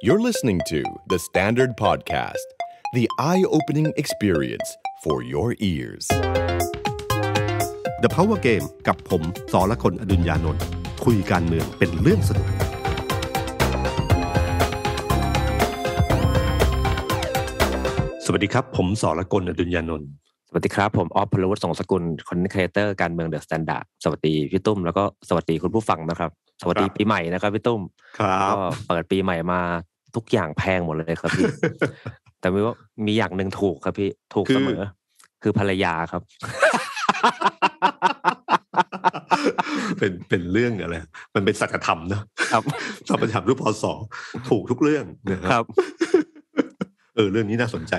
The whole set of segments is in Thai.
You're listening to The Standard Podcast, the eye-opening experience for your ears. The Power Game กับผมสรกล อดุลยานนท์คุยการเมืองเป็นเรื่องสนุกสวัสดีครับผมสรกล อดุลยานนท์สวัสดีครับผมออฟพลวัฒน์ สงสกุลคอนเทนต์ครีเอเตอร์การเมืองเดอะสแตนดาร์ดสวัสดีพี่ตุ้มแล้วก็สวัสดีคุณผู้ฟังนะครับสวัสดีปีใหม่นะครับพี่ตุ้มครับก็เปิดปีใหม่มาทุกอย่างแพงหมดเลยครับพี่ แต่ไม่ว่ามีอย่างหนึ่งถูกครับพี่ถูกเสมอคือภรรยาครับเป็นเรื่องอะไรมันเป็นสัจธรรมนะครับสัจธรรมรูปพศถูกทุกเรื่องนะครับเรื่องนี้น่าสนใจ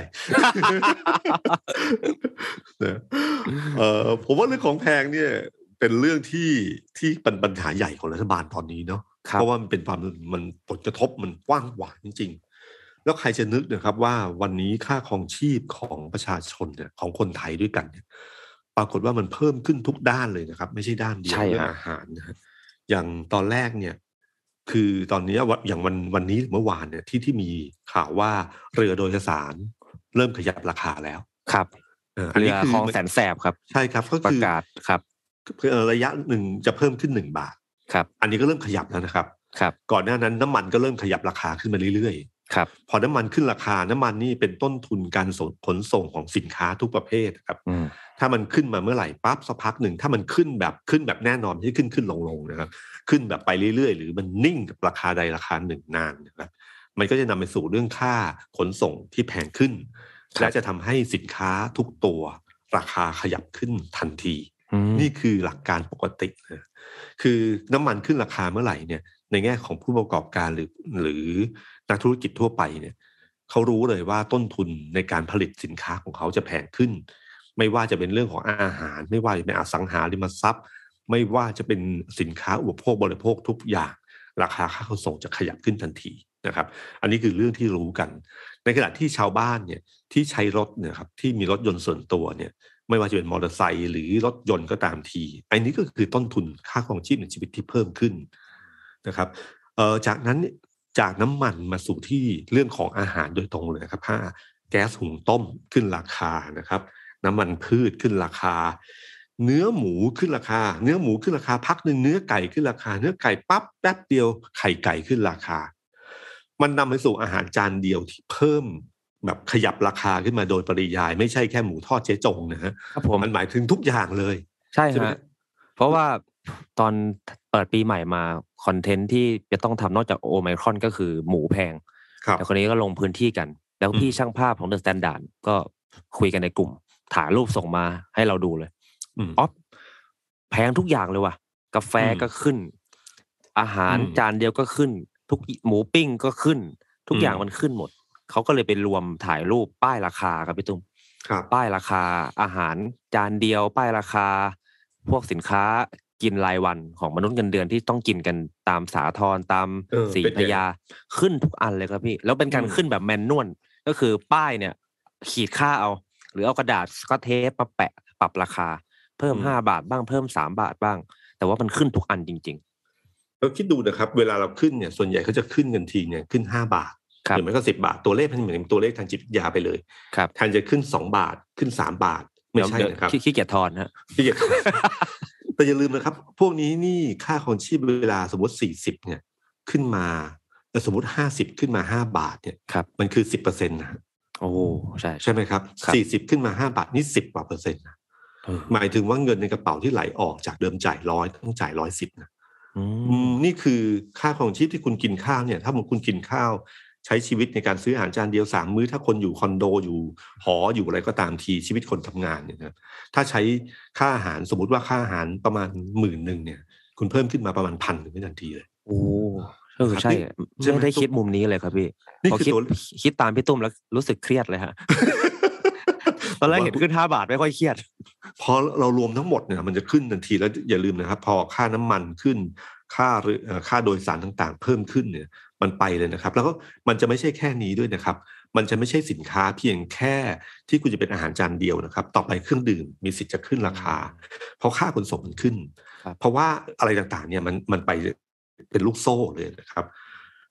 นะผมว่าเรื่องของแพงเนี่ยเป็นเรื่องที่เป็นปัญหาใหญ่ของรัฐบาลตอนนี้เนาะเพราะว่ามันเป็นความมันผลกระทบมันกว้างขวางจริงๆแล้วใครจะนึกนะครับว่าวันนี้ค่าครองชีพของประชาชนเนี่ยของคนไทยด้วยกันเนี่ยปรากฏว่ามันเพิ่มขึ้นทุกด้านเลยนะครับไม่ใช่ด้านเดียวเรื่องอาหารนะฮะอย่างตอนแรกเนี่ยคือตอนนี้อย่างวันนี้เมื่อวานเนี่ยที่มีข่าวว่าเรือโดยสารเริ่มขยับราคาแล้วครับเรือคลองแสนแสบครับใช่ครับก็คือประกาศครับระยะหนึ่งจะเพิ่มขึ้น1 บาทครับอันนี้ก็เริ่มขยับแล้วนะครับครับก่อนหน้านั้นน้ำมันก็เริ่มขยับราคาขึ้นมาเรื่อยๆครับพอน้ำมันขึ้นราคาน้ำมันนี่เป็นต้นทุนการขนส่งของสินค้าทุกประเภทครับถ้ามันขึ้นมาเมื่อไหร่ปั๊บสักพักหนึ่งถ้ามันขึ้นแบบแน่นอนไม่ใช่ขึ้นลงนะครับขึ้นแบบไปเรื่อยๆหรือมันนิ่งกับราคาใดราคาหนึ่งนานนะครับมันก็จะนำไปสู่เรื่องค่าขนส่งที่แพงขึ้นและจะทำให้สินค้าทุกตัวราคาขยับขึ้นทันทีนี่คือหลักการปกตินะคือน้ำมันขึ้นราคาเมื่อไหร่เนี่ยในแง่ของผู้ประกอบการหรือนักธุรกิจทั่วไปเนี่ยเขารู้เลยว่าต้นทุนในการผลิตสินค้าของเขาจะแพงขึ้นไม่ว่าจะเป็นเรื่องของอาหารไม่ว่าจะเป็นอสังหาริมทรัพย์ไม่ว่าจะเป็นสินค้าอุปโภคบริโภคทุกอย่างราคาค่าขนส่งจะขยับขึ้นทันทีนะครับอันนี้คือเรื่องที่รู้กันในขณะที่ชาวบ้านเนี่ยที่ใช้รถเนี่ยครับที่มีรถยนต์ส่วนตัวเนี่ยไม่ว่าจะเป็นมอเตอร์ไซค์หรือรถยนต์ก็ตามทีอันนี้ก็คือต้นทุนค่าครองชีพในชีวิตที่เพิ่มขึ้นนะครับจากนั้นจากน้ำมันมาสู่ที่เรื่องของอาหารโดยตรงเลยครับค่าแก๊สหุงต้มขึ้นราคานะครับน้ำมันพืชขึ้นราคาเนื้อหมูขึ้นราคาเนื้อหมูขึ้นราคาพักหนึ่งเนื้อไก่ขึ้นราคาเนื้อไก่ปั๊บแป๊บเดียวไข่ไก่ขึ้นราคามันนำไปสู่อาหารจานเดียวที่เพิ่มแบบขยับราคาขึ้นมาโดยปริยายไม่ใช่แค่หมูทอดเจ๊จงนะฮะมันหมายถึงทุกอย่างเลยใช่ฮะเพราะว่าตอนเปิดปีใหม่มาคอนเทนต์ที่จะต้องทำนอกจากโอไมครอนก็คือหมูแพงแต่คนนี้ก็ลงพื้นที่กันแล้วพี่ช่างภาพของ The Standard ก็คุยกันในกลุ่มถ่ายรูปส่งมาให้เราดูเลยอ๊อฟแพงทุกอย่างเลยว่ะกาแฟก็ขึ้นอาหารจานเดียวก็ขึ้นทุกหมูปิ้งก็ขึ้นทุกอย่างมันขึ้นหมดเขาก็เลยไปรวมถ่ายรูปป้ายราคาครับพี่ตุ้มป้ายราคาอาหารจานเดียวป้ายราคาพวกสินค้ากินรายวันของมนุษย์เงินเดือนที่ต้องกินกันตามสาทรตามศรีพญาขึ้นทุกอันเลยครับพี่แล้วเป็นการขึ้นแบบแมนนวลก็คือป้ายเนี่ยขีดค่าเอาหรือเอากระดาษสก็อตเทปมาแปะปรับราคาเพิ่ม5 บาทบ้างเพิ่ม3 บาทบ้างแต่ว่ามันขึ้นทุกอันจริงๆเราคิดดูนะครับเวลาเราขึ้นเนี่ยส่วนใหญ่เขาจะขึ้นกันทีเนี่ยขึ้น5 บาทหรือไม่ก็10 บาทตัวเลขมันเหมือนตัวเลขทางจิตวิทยาไปเลยแทนจะขึ้น2 บาทขึ้น3 บาทไม่ใช่นะครับขี้เกียจทอนฮะขี้เกียจแต่อย่าลืมนะครับพวกนี้นี่ค่าครองชีพเวลาสมมติ40เนี่ยขึ้นมาสมมติ50ขึ้นมา5 บาทเนี่ยมันคือ 10% นะโอ้ใช่ไหมครับ40ขึ้นมา5 บาทนี่10 กว่าเปอร์เซ็นต์นะหมายถึงว่าเงินในกระเป๋าที่ไหลออกจากเดิมจ่าย100ต้องจ่าย110นะนี่คือค่าครองชีพที่คุณกินข้าวเนี่ยถ้าคุณกินข้าวใช้ชีวิตในการซื้ออาหารจานเดียว3 มื้อถ้าคนอยู่คอนโดอยู่หออยู่อะไรก็ตามทีชีวิตคนทำงานเนี่ยนะถ้าใช้ค่าอาหารสมมติว่าค่าอาหารประมาณ10,000เนี่ยคุณเพิ่มขึ้นมาประมาณ1,000ไม่ทันทีเลยโอ้ใช่ไม่ได้คิดมุมนี้เลยครับพี่พอคิดตามพี่ตุ้มแล้วรู้สึกเครียดเลยฮะ ตอนแรกเห็นขึ้น5 บาทไม่ค่อยเครียดพอเรารวมทั้งหมดเนี่ยมันจะขึ้นทันทีแล้วอย่าลืมนะครับพอค่าน้ำมันขึ้นค่าโดยสารต่างๆเพิ่มขึ้นเนี่ยมันไปเลยนะครับแล้วก็มันจะไม่ใช่แค่นี้ด้วยนะครับมันจะไม่ใช่สินค้าเพียงแค่ที่คุณจะเป็นอาหารจานเดียวนะครับต่อไปเครื่องดื่มมีสิทธิ์จะขึ้นราคาเพราะค่าขนส่งมันขึ้นเพราะว่าอะไรต่างๆเนี่ยมันไปเป็นลูกโซ่เลยนะครับ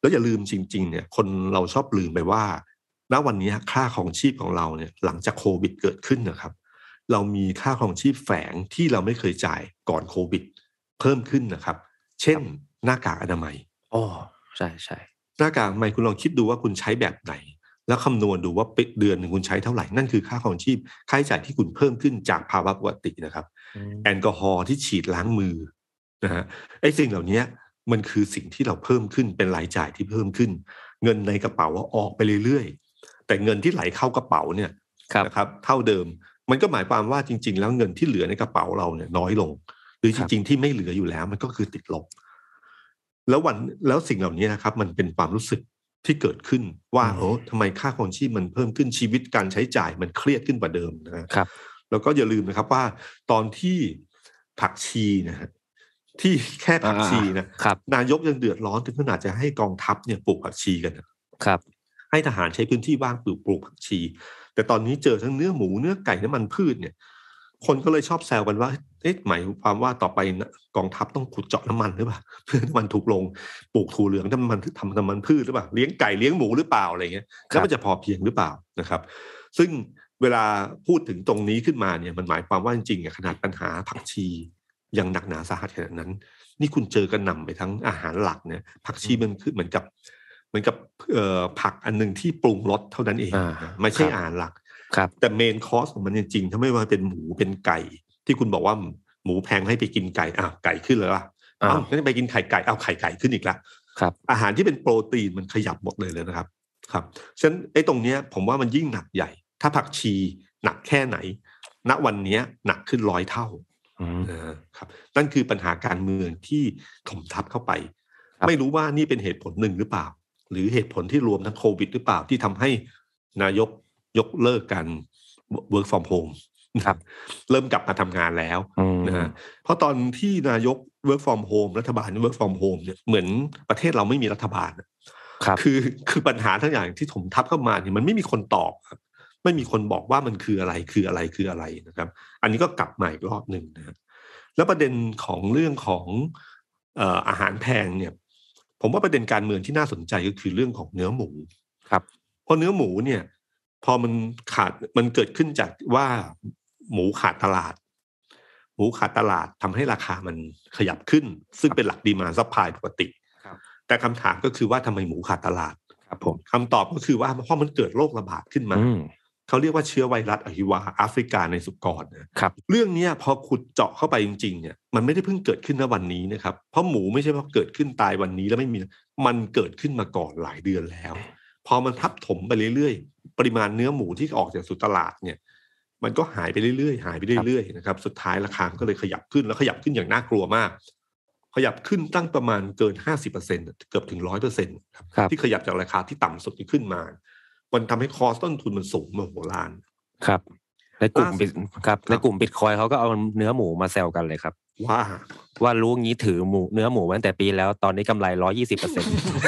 แล้วอย่าลืมจริงๆเนี่ยคนเราชอบลืมไปว่าณวันนี้ค่าครองชีพของเราเนี่ยหลังจากโควิดเกิดขึ้นนะครับเรามีค่าครองชีพแฝงที่เราไม่เคยจ่ายก่อนโควิดเพิ่มขึ้นนะครับเช่นหน้ากากอนามัยอ๋อใช่ใช่หน้ากากอนามัยคุณลองคิดดูว่าคุณใช้แบบไหนแล้วคำนวณดูว่าเดือนหนึ่งคุณใช้เท่าไหร่นั่นคือค่าครองชีพค่าใช้จ่ายที่คุณเพิ่มขึ้นจากภาวะปกตินะครับแอลกอฮอล์ที่ฉีดล้างมือนะฮะไอ้สิ่งเหล่านี้มันคือสิ่งที่เราเพิ่มขึ้นเป็นรายจ่ายที่เพิ่มขึ้นเงินในกระเป๋าออกไปเรื่อยๆแต่เงินที่ไหลเข้ากระเป๋าเนี่ยนะครับเท่าเดิมมันก็หมายความว่าจริงๆแล้วเงินที่เหลือในกระเป๋าเราเนี่ยน้อยลงหรือจริงๆที่ไม่เหลืออยู่แล้วมันก็คือติดลบแล้วสิ่งเหล่านี้นะครับมันเป็นความรู้สึกที่เกิดขึ้นว่าทำไมค่าครองชีพมันเพิ่มขึ้นชีวิตการใช้จ่ายมันเครียดขึ้นกว่าเดิมนะครับแล้วก็อย่าลืมนะครับว่าตอนที่ผักชีนะฮะที่แค่ผักชีนะนายกยังเดือดร้อนถึงขนาดจะให้กองทัพเนี่ยปลูกผักชีกันครับให้ทหารใช้พื้นที่ว่างปลูกผักชีแต่ตอนนี้เจอทั้งเนื้อหมูเนื้อไก่น้ำมันพืชเนี่ยคนก็เลยชอบแซวกันว่าหมายความว่าต่อไปกองทัพต้องขุดเจาะน้ำมันหรือเปล่าเพื่อน้ำมันถูกลงปลูกถั่วเหลืองทำน้ำมันพืชหรือเปล่าเลี้ยงไก่เลี้ยงหมูหรือเปล่าอะไรเงี้ยแล้วมันจะพอเพียงหรือเปล่านะครับซึ่งเวลาพูดถึงตรงนี้ขึ้นมาเนี่ยมันหมายความว่าจริงๆขนาดปัญหาผักชียังหนักหนาสาหัสขนาดนั้นนี่คุณเจอกันนำไปทั้งอาหารหลักเนี่ยผักชีมันคือเหมือนกับผักอันนึงที่ปรุงรสเท่านั้นเองไม่ใช่อาหารหลักแต่เมนคอร์สของมันจริงๆถ้าไม่ว่าเป็นหมูเป็นไก่ที่คุณบอกว่าหมูแพงให้ไปกินไก่ไก่ขึ้นเลยว่ะงั้นไปกินไข่ไก่ไข่ไก่ขึ้นอีกแล้วอาหารที่เป็นโปรตีนมันขยับหมดเลยนะครับฉะนั้นไอ้ตรงเนี้ยผมว่ามันยิ่งหนักใหญ่ถ้าผักชีหนักแค่ไหนณวันนี้หนักขึ้น100 เท่าครับนั่นคือปัญหาการเมืองที่ถมทับเข้าไปไม่รู้ว่านี่เป็นเหตุผลหนึ่งหรือเปล่าหรือเหตุผลที่รวมทั้งโควิดหรือเปล่าที่ทำให้นายกยกเลิกการ work from home เริ่มกลับมาทำงานแล้วนะฮะเพราะตอนที่นายก work from home รัฐบาล work from home เนี่ยเหมือนประเทศเราไม่มีรัฐบาลคือปัญหาทั้งอย่างที่ถมทับเข้ามาเนี่ยมันไม่มีคนตอบครับไม่มีคนบอกว่ามันคืออะไรนะครับอันนี้ก็กลับมาอีกรอบหนึ่งนะแล้วประเด็นของเรื่องของอาหารแพงเนี่ยผมว่าประเด็นการเมืองที่น่าสนใจก็คือเรื่องของเนื้อหมูครับเพราะเนื้อหมูเนี่ยพอมันเกิดขึ้นจากว่าหมูขาดตลาดทำให้ราคามันขยับขึ้นซึ่งเป็นหลักดีมานด์ซัพพลายปกติแต่คำถามก็คือว่าทำไมหมูขาดตลาดครับผมคำตอบก็คือว่าเพราะมันเกิดโรคระบาดขึ้นมาเขาเรียกว่าเชื้อไวรัสอหิวาแอฟริกาในสุกรนะครับเรื่องนี้พอขุดเจาะเข้าไปจริงๆเนี่ยมันไม่ได้เพิ่งเกิดขึ้นณวันนี้นะครับเพราะหมูไม่ใช่ว่าเกิดขึ้นตายวันนี้แล้วไม่มีมันเกิดขึ้นมาก่อนหลายเดือนแล้วพอมันทับถมไปเรื่อยๆปริมาณเนื้อหมูที่ออกจากสู่ตลาดเนี่ยมันก็หายไปเรื่อยๆนะครับสุดท้ายราคาก็เลยขยับขึ้นแล้วขยับขึ้นอย่างน่ากลัวมากขยับขึ้นตั้งประมาณเกิน 50% เกือบถึง 100% ครับที่ขยับจากราคาที่ต่ำสุดขึ้นมามันทำให้คอสต้นทุนมันสูงมโหฬารครับในกลุ่มบิตคอยเขาก็เอาเนื้อหมูมาแซวกันเลยครับว่ารู้งี้ถือเนื้อหมูมาตั้งแต่ปีแล้วตอนนี้กำไร 120%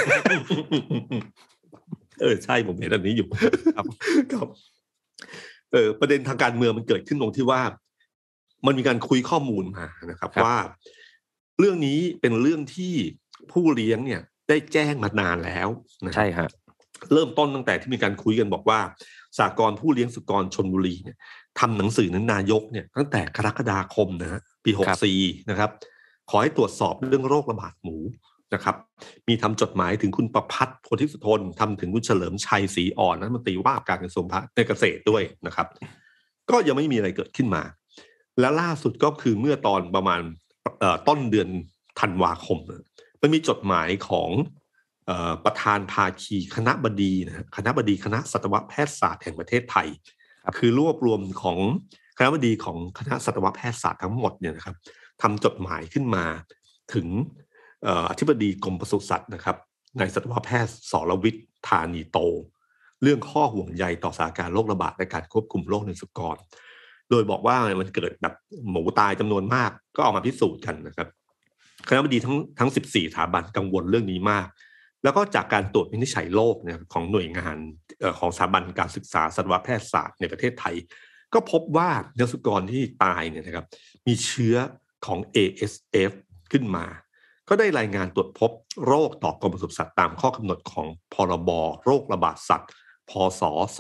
ใช่ผมเห็นอันนี้อยู่ครับประเด็นทางการเมืองมันเกิดขึ้นตรงที่ว่ามันมีการคุยข้อมูลมานะครับว่าเรื่องนี้เป็นเรื่องที่ผู้เลี้ยงเนี่ยได้แจ้งมานานแล้วใช่ฮะเริ่มต้นตั้งแต่ที่มีการคุยกันบอกว่าสหกรณ์ผู้เลี้ยงสุกรชลบุรีเนี่ยทำหนังสือนั้นนายกเนี่ยตั้งแต่กรกฎาคมนะฮะปี64นะครับขอให้ตรวจสอบเรื่องโรคระบาดหมูนะครับมีทำจดหมายถึงคุณประภัทรโพธิสุทนทำถึงคุณเฉลิมชัยศรีอ่อนรัฐมนตรีว่าการกระทรวงเกษตรด้วยนะครับก็ยังไม่มีอะไรเกิดขึ้นมาและล่าสุดก็คือเมื่อตอนประมาณต้นเดือนธันวาคมมันมีจดหมายของประธานภาคีคณบดีคณะสัตวแพทยศาสตร์แห่งประเทศไทยคือรวบรวมของคณบดีของคณะสัตวแพทยศาสตร์ทั้งหมดเนี่ยนะครับทำจดหมายขึ้นมาถึงอธิบดีกรมปศุสัตว์นะครับนายสัตวแพทย์สรวิทย์ธานีโตเรื่องข้อห่วงใยต่อสถานการณ์โรคระบาดและการควบคุมโรคในสุกรโดยบอกว่ามันเกิดแบบหมูตายจำนวนมากก็ออกมาพิสูจน์กันนะครับคณบดีทั้ง14 สถาบันกังวลเรื่องนี้มากแล้วก็จากการตรวจวินิจฉัยโรคเนี่ยของหน่วยงานของสถาบันการศึกษาสัตวแพทยศาสตร์ในประเทศไทยก็พบว่าเนื้อสุกรที่ตายเนี่ยนะครับมีเชื้อของ ASF ขึ้นมาก็ได้รายงานตรวจพบโรคต่อกรมปศุสัตว์ตามข้อกำหนดของพรบโรคระบาดสัตว์พ.ศ.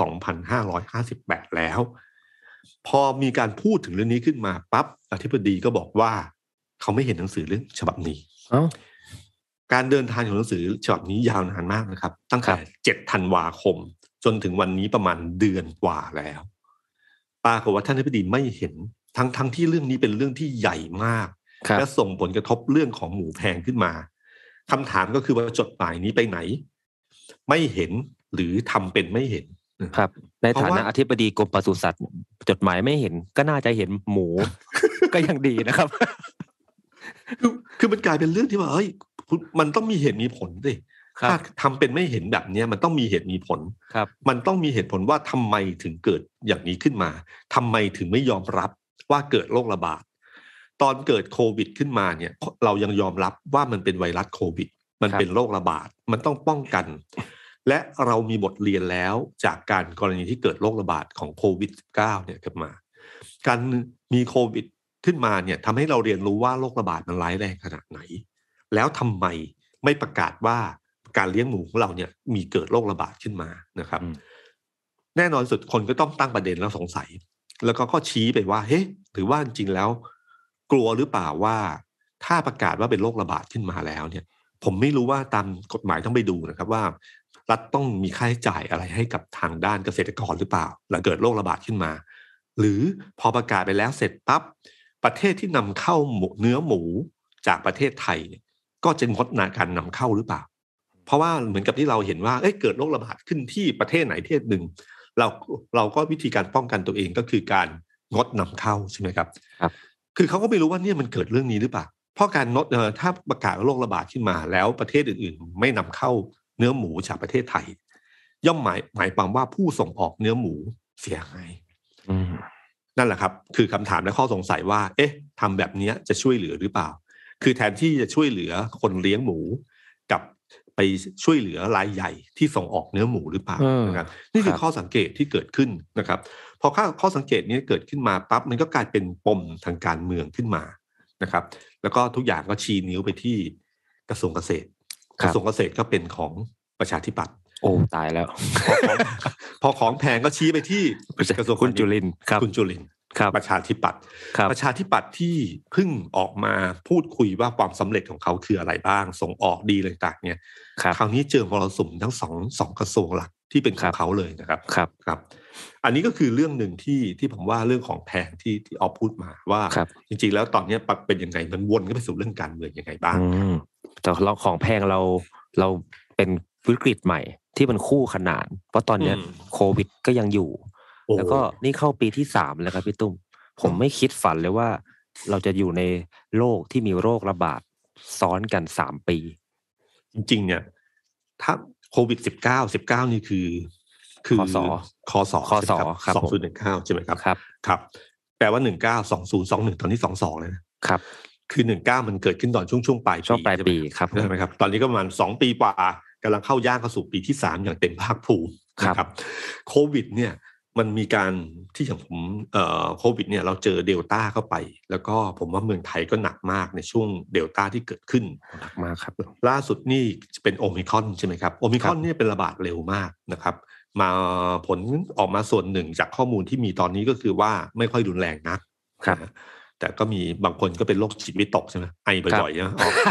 2558แล้วพอมีการพูดถึงเรื่องนี้ขึ้นมาปั๊บอธิบดีก็บอกว่าเขาไม่เห็นหนังสือเรื่องฉบับนี้การเดินทางของหนังสือฉบับนี้ยาวนานมากนะครับตั้งแต่7 ธันวาคมจนถึงวันนี้ประมาณเดือนกว่าแล้วปรากฏว่าท่านอธิบดีไม่เห็นทั้งที่เรื่องนี้เป็นเรื่องที่ใหญ่มากและส่งผลกระทบเรื่องของหมูแพงขึ้นมาคำถามก็คือว่าจดหมายนี้ไปไหนไม่เห็นหรือทำเป็นไม่เห็นครับในฐานะอธิบดีกรมปศุสัตว์จดหมายไม่เห็นก็น่าจะเห็นหมู ก็ยังดีนะครับคือมันกลายเป็นเรื่องที่ว่าเฮ้ยมันต้องมีเหตุมีผลดิถ้าทำเป็นไม่เห็นแบบนี้มันต้องมีเหตุมีผลมันต้องมีเหตุผลว่าทำไมถึงเกิดอย่างนี้ขึ้นมาทำไมถึงไม่ยอมรับว่าเกิดโรคระบาดตอนเกิดโควิดขึ้นมาเนี่ยเรายังยอมรับว่ามันเป็นไวรัสโควิดมันเป็นโรคระบาดมันต้องป้องกันและเรามีบทเรียนแล้วจากการกรณีที่เกิดโรคระบาดของโควิด -19 เนี่ยขึ้นมาการมีโควิดขึ้นมาเนี่ยทำให้เราเรียนรู้ว่าโรคระบาดมันร้ายแรงขนาดไหนแล้วทำไมไม่ประกาศว่าการเลี้ยงหมูของเราเนี่ยมีเกิดโรคระบาดขึ้นมานะครับแน่นอนสุดคนก็ต้องตั้งประเด็นแล้วสงสัยแล้วก็ชี้ไปว่าเฮ้หรือว่าจริงแล้วกลัวหรือเปล่าว่าถ้าประกาศว่าเป็นโรคระบาดขึ้นมาแล้วเนี่ยผมไม่รู้ว่าตามกฎหมายต้องไปดูนะครับว่ารัฐต้องมีค่าใช้จ่ายอะไรให้กับทางด้านเกษตรกรหรือเปล่าหลังเกิดโรคระบาดขึ้นมาหรือพอประกาศไปแล้วเสร็จปั๊บประเทศที่นำเข้าเนื้อหมูจากประเทศไทยเนี่ยก็จะงดการนำเข้าหรือเปล่าเพราะว่าเหมือนกับที่เราเห็นว่าเกิดโรคระบาดขึ้นที่ประเทศไหนประเทศหนึ่งเราก็วิธีการป้องกันตัวเองก็คือการงดนำเข้าใช่ไหมครับคือเขาก็ไม่รู้ว่าเนี่ยมันเกิดเรื่องนี้หรือเปล่าเพราะการถ้าประกาศโรคระบาดขึ้นมาแล้วประเทศอื่นๆไม่นำเข้าเนื้อหมูจากประเทศไทยย่อมหมายความว่าผู้ส่งออกเนื้อหมูเสียหายนั่นแหละครับคือคำถามและข้อสงสัยว่าทำแบบนี้จะช่วยเหลือหรือเปล่าคือแทนที่จะช่วยเหลือคนเลี้ยงหมูกับไปช่วยเหลือรายใหญ่ที่ส่งออกเนื้อหมูหรือเปล่านะครับนี่คือข้อสังเกตที่เกิดขึ้นนะครับพอข้อสังเกตนี้เกิดขึ้นมาปั๊บมันก็กลายเป็นปมทางการเมืองขึ้นมานะครับแล้วก็ทุกอย่างก็ชี้นิ้วไปที่กระทรวงเกษตรกระทรวงเกษตรก็เป็นของประชาธิปัตย์โอ้ตายแล้วพอของแพงก็ชี้ไปที่กระทรวงคุณจุลินทร์ครับคุณจุลินทร์ประชาธิปัตย์ที่เพิ่งออกมาพูดคุยว่าความสำเร็จของเขาคืออะไรบ้างส่งออกดีอะไรต่างเนี่ยคราวนี้เจอมรสุมทั้งสองกระทรวงหลักที่เป็นของเขาเลยนะครับครับอันนี้ก็คือเรื่องหนึ่งที่ผมว่าเรื่องของแพงที่ออฟพูดมาว่าจริงๆแล้วตอนนี้เป็นยังไงมันวนก็ไปสู่เรื่องการเมืองยังไงบ้างแต่เราของแพงเราเป็นวิกฤตใหม่ที่มันคู่ขนานเพราะตอนนี้โควิดก็ยังอยู่แล้วก็นี่เข้าปีที่3แล้วครับพี่ตุ้มผมไม่คิดฝันเลยว่าเราจะอยู่ในโลกที่มีโรคระบาดซ้อนกัน3 ปีจริงๆเนี่ยถ้าโควิด19นี่คือคศครับ2019ใช่ไหมครับครับแปลว่า19 2021ตอนนี้22เลยนะครับคือ19มันเกิดขึ้นตอนช่วงปลายปีครับใช่ไหมครับตอนนี้ก็ประมาณ2 ปีกว่ากำลังเข้าย่างเข้าสู่ปีที่3อย่างเต็มภาคภูมินะครับโควิดเนี่ยมันมีการที่อย่างผมโควิดเนี่ยเราเจอเดลต้าเข้าไปแล้วก็ผมว่าเมืองไทยก็หนักมากในช่วงเดลต้าที่เกิดขึ้นหนักมากครับล่าสุดนี่เป็นโอมิครอนใช่ไหมครับโอมิครอนเนี่ยเป็นระบาดเร็วมากนะครับมาผลออกมาส่วนหนึ่งจากข้อมูลที่มีตอนนี้ก็คือว่าไม่ค่อยรุนแรงนักแต่ก็มีบางคนก็เป็นโรคจิตวิตกใช่ไหมไอบ่อยๆนะ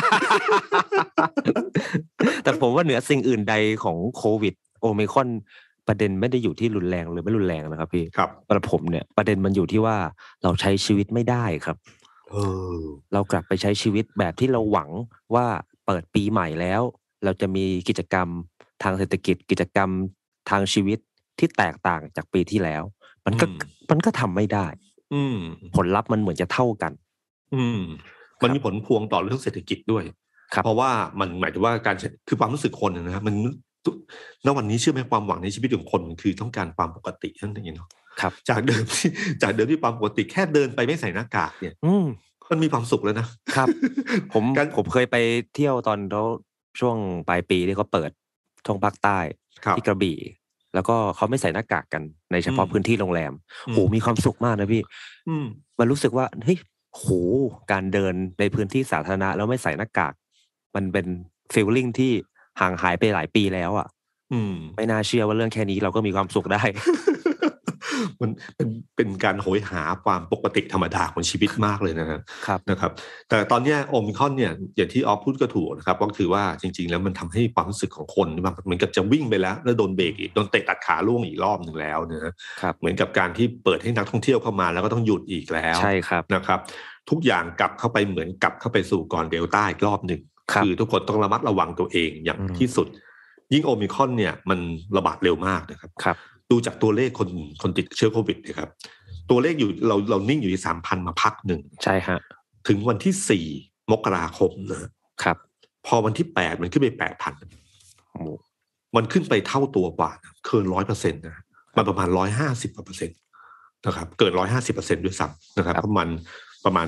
แต่ผมว่าเหนือสิ่งอื่นใดของโควิดโอมิครอนประเด็นไม่ได้อยู่ที่รุนแรงหรือไม่รุนแรงนะครับพี่สำหรับผมเนี่ยประเด็นมันอยู่ที่ว่าเราใช้ชีวิตไม่ได้ครับเรากลับไปใช้ชีวิตแบบที่เราหวังว่าเปิดปีใหม่แล้วเราจะมีกิจกรรมทางเศรษฐกิจกิจกรรมทางชีวิตที่แตกต่างจากปีที่แล้วมันก็ทำไม่ได้ผลลัพธ์มันเหมือนจะเท่ากันมันมีผลพวงต่อเรื่องเศรษฐกิจด้วยเพราะว่ามันหมายถึงว่าการคือความรู้สึกคนนะครับมันณวันนี้เชื่อไหมความหวังในชีวิตของคนคือต้องการความปกตินั่นเองเนาะจากเดิมที่ความปกติแค่เดินไปไม่ใส่หน้ากากเนี่ยมันมีความสุขแล้วนะครับผมเคยไปเที่ยวตอนช่วงปลายปีที่เขาเปิดช่วงภาคใต้ที่กระบี่แล้วก็เขาไม่ใส่หน้ากากกันในเฉพาะพื้นที่โรงแรมโหมีความสุขมากนะพี่มันรู้สึกว่าเฮ้ยโหการเดินในพื้นที่สาธารณะแล้วไม่ใส่หน้ากากมันเป็นฟีลลิ่งที่ห่างหายไปหลายปีแล้วอ่ะไม่น่าเชื่อว่าเรื่องแค่นี้เราก็มีความสุขได้มันเป็นการโหยหาความปกติธรรมดาของชีวิตมากเลยนะครับแต่ตอนนี้โอมิครอนเนี่ยอย่างที่ออฟพูดก็ถูกนะครับก็คือว่าจริงๆแล้วมันทำให้ความรู้สึกของคนเหมือนกับจะวิ่งไปแล้วโดนเบรกอีกโดนเตะตัดขาล่วงอีกรอบหนึ่งแล้วนะครับเหมือนกับการที่เปิดให้นักท่องเที่ยวเข้ามาแล้วก็ต้องหยุดอีกแล้วใช่ครับนะครับทุกอย่างกลับเข้าไปเหมือนกลับเข้าไปสู่ก่อนเดลต้าอีกรอบหนึ่งคือทุกคนต้องระมัดระวังตัวเองอย่างที่สุดยิ่งโอมิครอนเนี่ยมันระบาดเร็วมากนะครับดูจากตัวเลขคนติดเชื้อโควิดนะครับตัวเลขอยู่เรานิ่งอยู่ที่ 3,000 มาพักหนึ่งใช่ฮะถึงวันที่4มกราคมนะครับพอวันที่8มันขึ้นไป 8,000 มันขึ้นไปเท่าตัวกว่าเกิน 100% นะมันประมาณ150%นะครับเกิน 150% ด้วยซ้ำนะครับประมาณ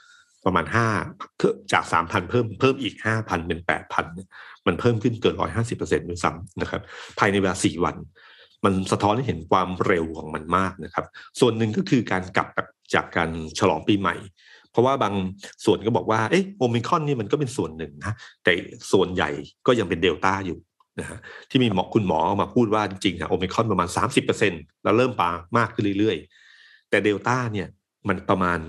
5จาก 3,000 เพิ่มอีก 5,000 เป็น 8,000 มันเพิ่มขึ้นเกิน 150% ด้วยซ้ำนะครับภายในเวลา4 วันมันสะท้อนให้เห็นความเร็วของมันมากนะครับส่วนหนึ่งก็คือการกลับจากการฉลองปีใหม่เพราะว่าบางส่วนก็บอกว่าโอมิครอนนี่มันก็เป็นส่วนหนึ่งนะแต่ส่วนใหญ่ก็ยังเป็นเดลต้าอยู่นะฮะที่มีคุณหมอมาพูดว่าจริงๆโอมิครอนประมาณ 30% แล้วเริ่มมากขึ้นเรื่อยๆแต่เดลต้าเนี่ยมันประมาณ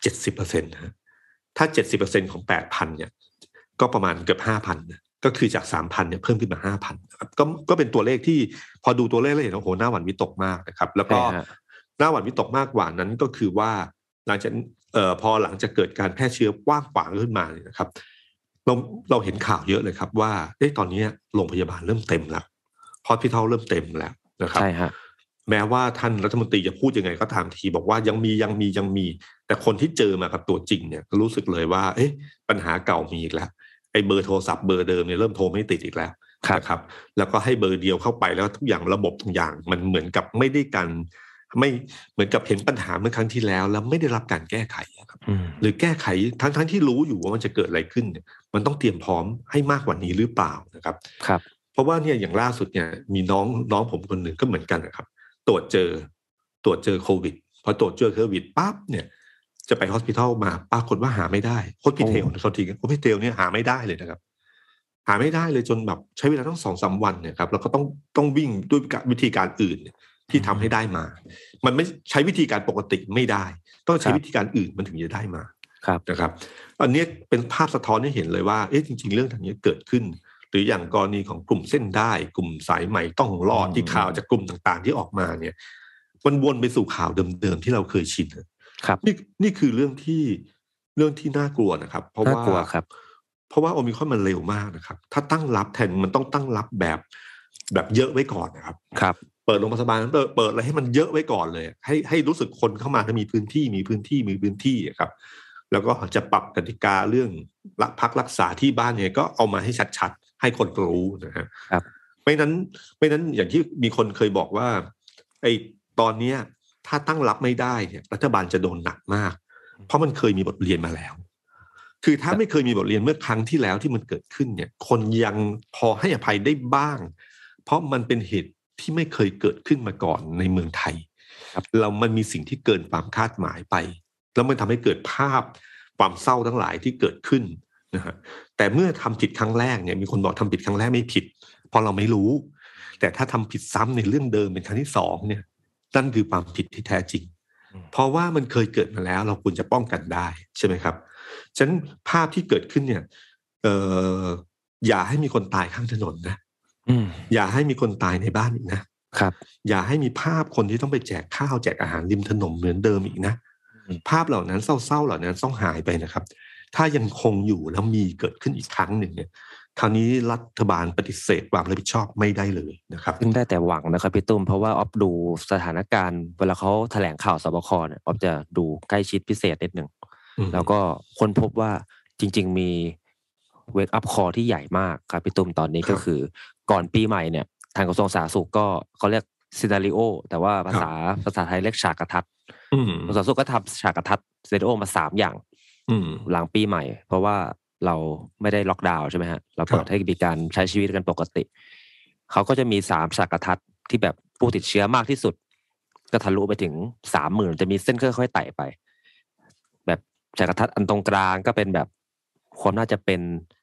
70% นะถ้า 70% ของ 8,000 เนี่ยก็ประมาณเกือบ 5,000 นะก็คือจาก 3,000 เนี่ยเพิ่มขึ้นมา 5,000 นะครับก็เป็นตัวเลขที่พอดูตัวเลขแล้วเห็นโอ้โหน่าหวั่นวิตกมากนะครับแล้วก็น่าหวั่นวิตกมากกว่านั้นก็คือว่าหลังจากพอหลังจากเกิดการแพร่เชื้อกว้างขวางขึ้นมาเนี่ยนะครับเราเห็นข่าวเยอะเลยครับว่าตอนนี้โรงพยาบาลเริ่มเต็มแล้วฮอสพิทอลเริ่มเต็มแล้วนะครับใช่ฮะแม้ว่าท่านรัฐมนตรีจะพูดยังไงก็ตามทีบอกว่ายังมีแต่คนที่เจอมากับตัวจริงเนี่ยก็รู้สึกเลยว่าปัญหาเก่ามีอีกแล้วเบอร์โทรศัพท์เบอร์เดิมเนี่ยเริ่มโทรไม่ติดอีกแล้วนะครับแล้วก็ให้เบอร์เดียวเข้าไปแล้วทุกอย่างระบบทุกอย่างมันเหมือนกับไม่ได้กันไม่เหมือนกับเห็นปัญหาเมื่อครั้งที่แล้วไม่ได้รับการแก้ไขครับหรือแก้ไขทั้งที่รู้อยู่ว่ามันจะเกิดอะไรขึ้นเนี่ยมันต้องเตรียมพร้อมให้มากกว่านี้หรือเปล่านะครับเพราะว่าเนี่ยอย่างล่าสุดเนี่ยมีน้องผมคนหนึ่งก็เหมือนกันนะครับตรวจเจอโควิดพอตรวจเจอโควิดปั๊บเนี่ยจะไปฮอสพิทอลมาปรากฏว่าหาไม่ได้ฮอสพิทอลเนี่ยหาไม่ได้เลยนะครับหาไม่ได้เลยจนแบบใช้เวลาต้อง 2-3 วันเนี่ยครับแล้วก็ต้องวิ่งด้วยวิธีการอื่นที่ทำให้ได้มามันไม่ใช้วิธีการปกติไม่ได้ต้องใช้วิธีการอื่นมันถึงจะได้มานะครับอันนี้เป็นภาพสะท้อนให้เห็นเลยว่าจริงๆเรื่องทางนี้เกิดขึ้นหรืออย่างกรณีของกลุ่มเส้นได้กลุ่มสายใหม่ต้องรอดที่ข่าวจากกลุ่มต่างๆที่ออกมาเนี่ยมันวนไปสู่ข่าวเดิมๆที่เราเคยชินครับนี่คือเรื่องที่น่ากลัวนะครับเพราะว่าโอมิครอนมันเร็วมากนะครับถ้าตั้งรับแทนมันต้องตั้งรับแบบเยอะไว้ก่อนนะครับเปิดโรงพยาบาลเปิดอะไรให้มันเยอะไว้ก่อนเลยให้รู้สึกคนเข้ามาถ้ามีพื้นที่ครับแล้วก็จะปรับกติกาเรื่องพักรักษาที่บ้านเนี่ยก็เอามาให้ชัดๆให้คนรู้นะครับไม่นั้นอย่างที่มีคนเคยบอกว่าตอนนี้ถ้าตั้งรับไม่ได้เนี่ยรัฐบาลจะโดนหนักมากเพราะมันเคยมีบทเรียนมาแล้วคือถ้าไม่เคยมีบทเรียนเมื่อครั้งที่แล้วที่มันเกิดขึ้นเนี่ยคนยังพอให้อภัยได้บ้างเพราะมันเป็นเหตุที่ไม่เคยเกิดขึ้นมาก่อนในเมืองไทยมันมีสิ่งที่เกินความคาดหมายไปแล้วมันทำให้เกิดภาพความเศร้าทั้งหลายที่เกิดขึ้นนะฮะแต่เมื่อทำผิดครั้งแรกเนี่ยมีคนบอกทำผิดครั้งแรกไม่ผิดเพราะเราไม่รู้แต่ถ้าทำผิดซ้ำในเรื่องเดิมเป็นครั้งที่2เนี่ยนั่นคือความผิดที่แท้จริงเพราะว่ามันเคยเกิดมาแล้วเราควรจะป้องกันได้ใช่ไหมครับฉะนั้นภาพที่เกิดขึ้นเนี่ยอย่าให้มีคนตายข้างถนนนะอย่าให้มีคนตายในบ้านอีกนะครับอย่าให้มีภาพคนที่ต้องไปแจกข้าวแจกอาหารริมถนนเหมือนเดิมอีกนะภาพเหล่านั้นเศร้าๆเหล่านั้นต้องหายไปนะครับถ้ายังคงอยู่แล้วมีเกิดขึ้นอีกครั้งหนึ่งเนี่ยคราวนี้รัฐบาลปฏิเสธความรับผิดชอบไม่ได้เลยนะครับซึ่งได้แต่หวังนะครับพี่ตุ้มเพราะว่าออฟดูสถานการณ์เวลาเขาแถลงข่าวสบคเนี่ยออฟจะดูใกล้ชิดพิเศษนิดนึงแล้วก็ค้นพบว่าจริงๆมีเวกอัพคอที่ใหญ่มากครับพี่ตุ้มตอนนี้ก็คือก่อนปีใหม่เนี่ยทางกระทรวงสาธารณสุขก็เขาเรียกซีนาริโอแต่ว่าภาษาไทยเรียกฉากกระทัดกระทรวงสาธารณสุขก็ทำฉากกระทัดซีนาริโอมา3อย่างหลังปีใหม่เพราะว่าเราไม่ได้ล็อกดาวน์ใช่ไหมฮะเราเปิดให้มีการใช้ชีวิตกันปกติเขาก็จะมี3ฉากกระทัดที่แบบผู้ติดเชื้อมากที่สุดก็ทะลุไปถึง 30,000 จะมีเส้นค่อยๆไต่ไปแบบฉากกระทัดอันตรงกลางก็เป็นแบบความน่าจะเป็น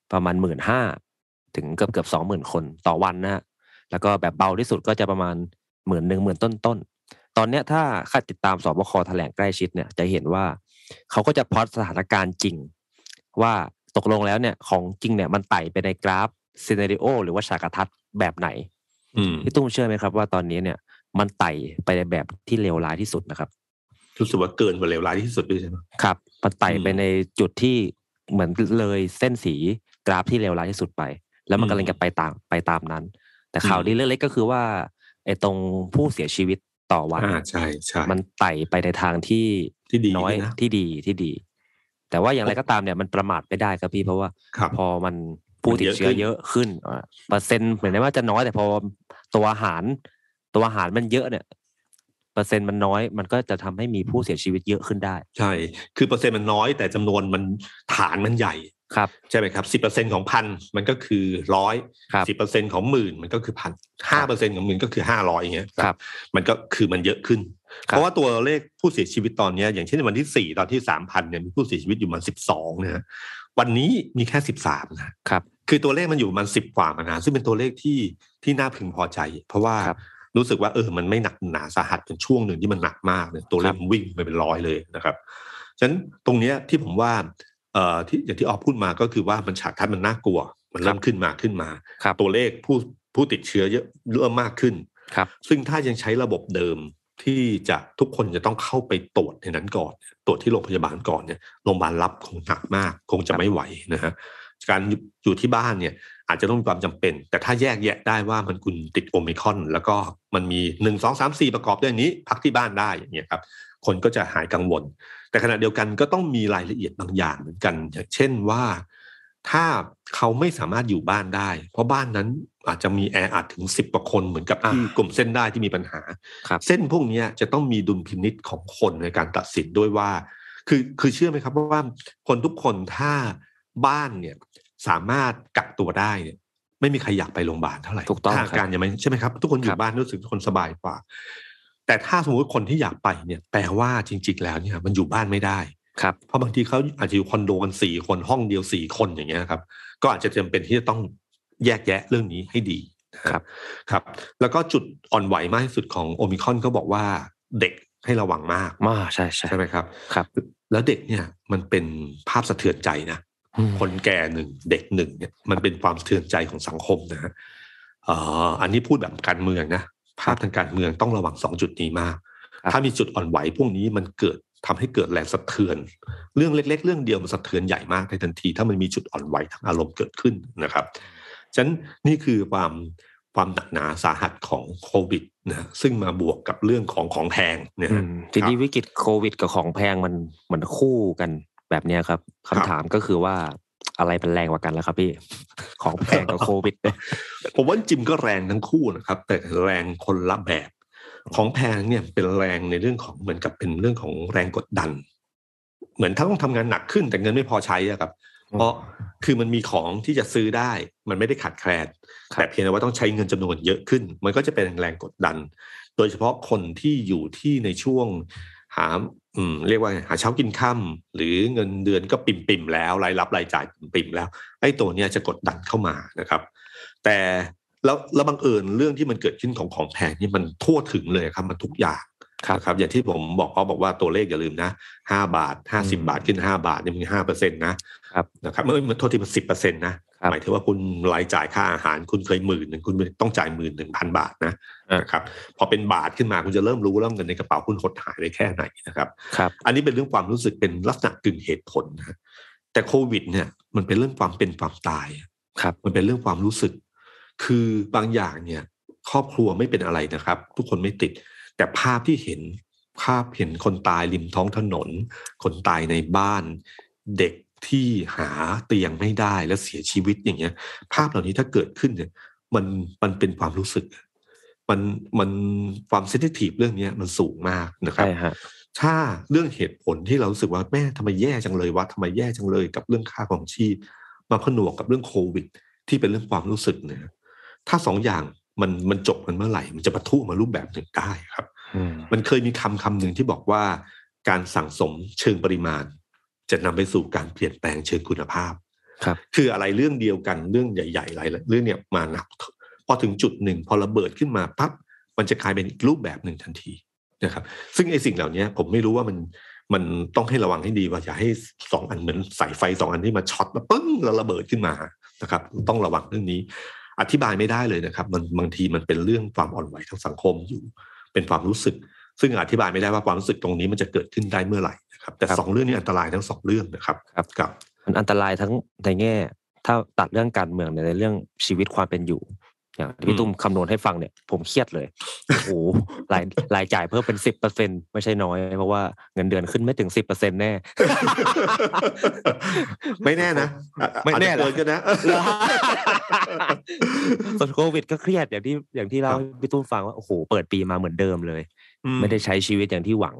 ประมาณ 15,000 ถึงเกือบ 20,000 คนต่อวันนะฮะแล้วก็แบบเบาที่สุดก็จะประมาณ 10,000 ต้นๆตอนเนี้ยถ้าใครติดตามสบคแถลงใกล้ชิดเนี่ยจะเห็นว่าเขาก็จะพล็อตสถานการณ์จริงว่าตกลงแล้วเนี่ยของจริงเนี่ยมันไต่ไปในกราฟซีนาริโอหรือว่าฉากทัศน์แบบไหนพี่ตุ้มเชื่อไหมครับว่าตอนนี้เนี่ยมันไต่ไปในแบบที่เลวร้ายที่สุดนะครับรู้สึกว่าเกินกว่าเลวร้ายที่สุดด้วยใช่ไหมครับมันไต่ไปในจุดที่เหมือนเลยเส้นสีกราฟที่เลวร้ายที่สุดไปแล้วมันกำลังจะไปตามนั้นแต่ข่าวดีเล็กๆก็คือว่าไอ้ตรงผู้เสียชีวิตต่อวันใช่มันไต่ไปในทางที่ดีน้อยที่ดีแต่ว่าอย่างไรก็ตามเนี่ยมันประมาทไม่ได้ครับพี่เพราะว่าพอมันผู้ติดเชื้อเยอะขึ้นเปอร์เซ็นต์เหมือนว่าจะน้อยแต่พอตัวอาหารมันเยอะเนี่ยเปอร์เซ็นต์มันน้อยมันก็จะทำให้มีผู้เสียชีวิตเยอะขึ้นได้ใช่คือเปอร์เซ็นต์มันน้อยแต่จำนวนมันฐานมันใหญ่ครับใช่ไหมครับ 10% ของ 1,000 มันก็คือ 100 10% ของ 10,000 มันก็คือ 1,000 5% ของ 10,000 ก็คือ 500อย่างเงี้ยครับมันก็คือมันเยอะขึ้นเพราะว่าตัวเลขผู้เสียชีวิตตอนนี้อย่างเช่นวันที่4ตอนที่ 3,000 เนี่ยมีผู้เสียชีวิตอยู่มัน12นะฮะวันนี้มีแค่13นะครับคือตัวเลขมันอยู่มัน10กว่ามานะซึ่งเป็นตัวเลขที่น่าพึงพอใจเพราะว่ารู้สึกว่ามันไม่หนักหนาสาหัสเป็นช่วงหนึ่งที่มันหนักมากเนี่ยตัวเลขมันวิ่งไปเป็น100เลยนะครับฉะนั้นตรงเนี้ยที่ผมว่าที่อย่างที่ออฟพูดมาก็คือว่ามันฉากทัศน์มันน่ากลัวมันเริ่มขึ้นมาตัวเลขผู้ติดเชื้อเยอะเริ่มมากขึ้นซึ่งถ้ายังใช้ระบบเดิมที่จะทุกคนจะต้องเข้าไปตรวจในนั้นก่อนตรวจที่โรงพยาบาลก่อนเนี่ยโรงพยาบาลรับคงหนักมากคงจะไม่ไหวนะฮะการอยู่ที่บ้านเนี่ยอาจจะต้องมีความจำเป็นแต่ถ้าแยกแยะได้ว่ามันคุณติดโอมิครอนแล้วก็มันมี1 2 3 4ประกอบด้วยนี้พักที่บ้านได้อย่างเงี้ยครับคนก็จะหายกังวลแต่ขณะเดียวกันก็ต้องมีรายละเอียดบางอย่างเหมือนกันอย่างเช่นว่าถ้าเขาไม่สามารถอยู่บ้านได้เพราะบ้านนั้นอาจจะมีแออัดถึง10 กว่าคนเหมือนกับที่กลุ่มเส้นได้ที่มีปัญหาเส้นพวกนี้จะต้องมีดุลพินิจของคนในการตัดสินด้วยว่าคือเชื่อไหมครับว่าคนทุกคนถ้าบ้านเนี่ยสามารถกักตัวได้เนี่ยไม่มีใครอยากไปโรงพยาบาลเท่าไหร่ถ้าอาการยังไม่ใช่ไหมครับทุกคนอยู่บ้านรู้สึกทุกคนสบายกว่าแต่ถ้าสมมติคนที่อยากไปเนี่ยแปลว่าจริงๆแล้วเนี่ยมันอยู่บ้านไม่ได้เพราะบางทีเขาอาจจะอยู่คอนโดกัน4 คนห้องเดียว4 คนอย่างเงี้ยครับก็อาจจะจำเป็นที่จะต้องแยกแยะเรื่องนี้ให้ดีครับแล้วก็จุดอ่อนไหวมากที่สุดของโอมิครอนก็บอกว่าเด็กให้ระวังมากใช่ไหมครับแล้วเด็กเนี่ยมันเป็นภาพสะเทือนใจนะคนแก่1เด็ก1เนี่ยมันเป็นความสะเทือนใจของสังคมนะฮะอันนี้พูดแบบการเมืองนะภาพทางการเมืองต้องระวัง2จุดนี้มากถ้ามีจุดอ่อนไหวพวกนี้มันทำให้เกิดแรงสะเทือนเรื่องเล็กๆเรื่องเดียวมันสะเทือนใหญ่มากในทันทีถ้ามันมีจุดอ่อนไหวทางอารมณ์เกิดขึ้นนะครับฉะนั้นนี่คือความหนักหนาสาหัสของโควิดนะซึ่งมาบวกกับเรื่องของแพงเนี่ยทีนี้วิกฤตโควิดกับของแพงมันคู่กันแบบนี้ครับคำถามก็คือว่าอะไรเป็นแรงกว่ากันแล้วครับพี่ของแพงกับโควิดผมว่าจิมก็แรงทั้งคู่นะครับแต่แรงคนละแบบของแพงเนี่ยเป็นแรงในเรื่องของเหมือนกับเป็นเรื่องของแรงกดดันเหมือนถ้าต้องทำงานหนักขึ้นแต่เงินไม่พอใช้อะครับเพราะคือมันมีของที่จะซื้อได้มันไม่ได้ขาดแคลนแต่เพียงแต่ว่าต้องใช้เงินจำนวนเยอะขึ้นมันก็จะเป็นแรงกดดันโดยเฉพาะคนที่อยู่ที่ในช่วงหาเรียกว่าหาเช้ากินค่ำหรือเงินเดือนก็ปิ่มๆแล้วรายรับรายจ่ายปิ่มๆแล้วไอ้ตัวเนี้ยจะกดดันเข้ามานะครับแต่แล้วบังเอิญเรื่องที่มันเกิดขึ้นของแพงนี่มันทั่วถึงเลยครับมันทุกอย่างครับอย่างที่ผมบอกว่าตัวเลขอย่าลืมนะ5 บาท50 บาทขึ้น5 บาทนี่มัน 5% นะครับเมื่อโทษทีมัน 10% นะหมายถึงว่าคุณรายจ่ายค่าอาหารคุณเคย10,000คุณต้องจ่าย 11,000 บาทนะครับพอเป็นบาทขึ้นมาคุณจะเริ่มรู้แล้วเงินในกระเป๋าคุณหดหายไปแค่ไหนนะครับอันนี้เป็นเรื่องความรู้สึกเป็นลักษณะกึ่งเหตุผลนะแต่โควิดเนี่ยมันเป็นเรื่องความเป็นความตายมันเป็นเรื่องความรู้สึกคือบางอย่างเนี่ยครอบครัวไม่เป็นอะไรนะครับทุกคนไม่ติดแต่ภาพที่เห็นคนตายริมท้องถนนคนตายในบ้านเด็กที่หาเตียงไม่ได้แล้วเสียชีวิตอย่างเงี้ยภาพเหล่านี้ถ้าเกิดขึ้นเนี่ยมันเป็นความรู้สึกมันความเซนซิทีฟเรื่องนี้มันสูงมากนะครับถ้าเรื่องเหตุผลที่เรารู้สึกว่าแม่ทำไมแย่จังเลยวะทำไมแย่จังเลยกับเรื่องค่าครองชีพมาผนวกกับเรื่องโควิดที่เป็นเรื่องความรู้สึกเนี่ยถ้า2 อย่างมันจบกันเมื่อไหร่มันจะปะทุมารูปแบบหนึ่งได้ครับมันเคยมีคำหนึ่งที่บอกว่าการสั่งสมเชิงปริมาณจะนำไปสู่การเปลี่ยนแปลงเชิงคุณภาพคืออะไรเรื่องเดียวกันเรื่องใหญ่ๆหลายเรื่องเนี่ยมาหนักพอถึงจุดหนึ่งพอระเบิดขึ้นมาปั๊บมันจะกลายเป็นอีกรูปแบบหนึ่งทันทีนะครับซึ่งไอ้สิ่งเหล่านี้ผมไม่รู้ว่ามันต้องให้ระวังให้ดีว่าอย่าให้2 อันเหมือนสายไฟ2 อันที่มาช็อตแล้วปึ้งแล้วระเบิดขึ้นมานะครับต้องระวังเรื่องนี้อธิบายไม่ได้เลยนะครับมันบางทีมันเป็นเรื่องความอ่อนไหวทางสังคมอยู่เป็นความรู้สึกซึ่งอธิบายไม่ได้ว่าความรู้สึกตรงนี้มันจะเกิดขึ้นได้เมื่อไหร่นะครับแต่2 เรื่องนี้อันตรายทั้ง2 เรื่องนะครับครับมันอันตรายทั้งในแง่ถ้าตัดเรื่องการเมืองในเรื่องชีวิตความเป็นอยู่อย่างที่พี่ตุ้มคำนวณให้ฟังเนี่ยผมเครียดเลยโอ้โหรายจ่ายเพิ่มเป็น 10% ไม่ใช่น้อยเพราะว่าเงินเดือนขึ้นไม่ถึง 10% แน่ไม่แน่นะไม่แน่เลยก็นะส่วนโควิดก็เครียดอย่างที่เราพี่ตุ้มฟังว่าโอ้โหเปิดปีมาเหมือนเดิมเลยไม่ได้ใช้ชีวิตอย่างที่หวัง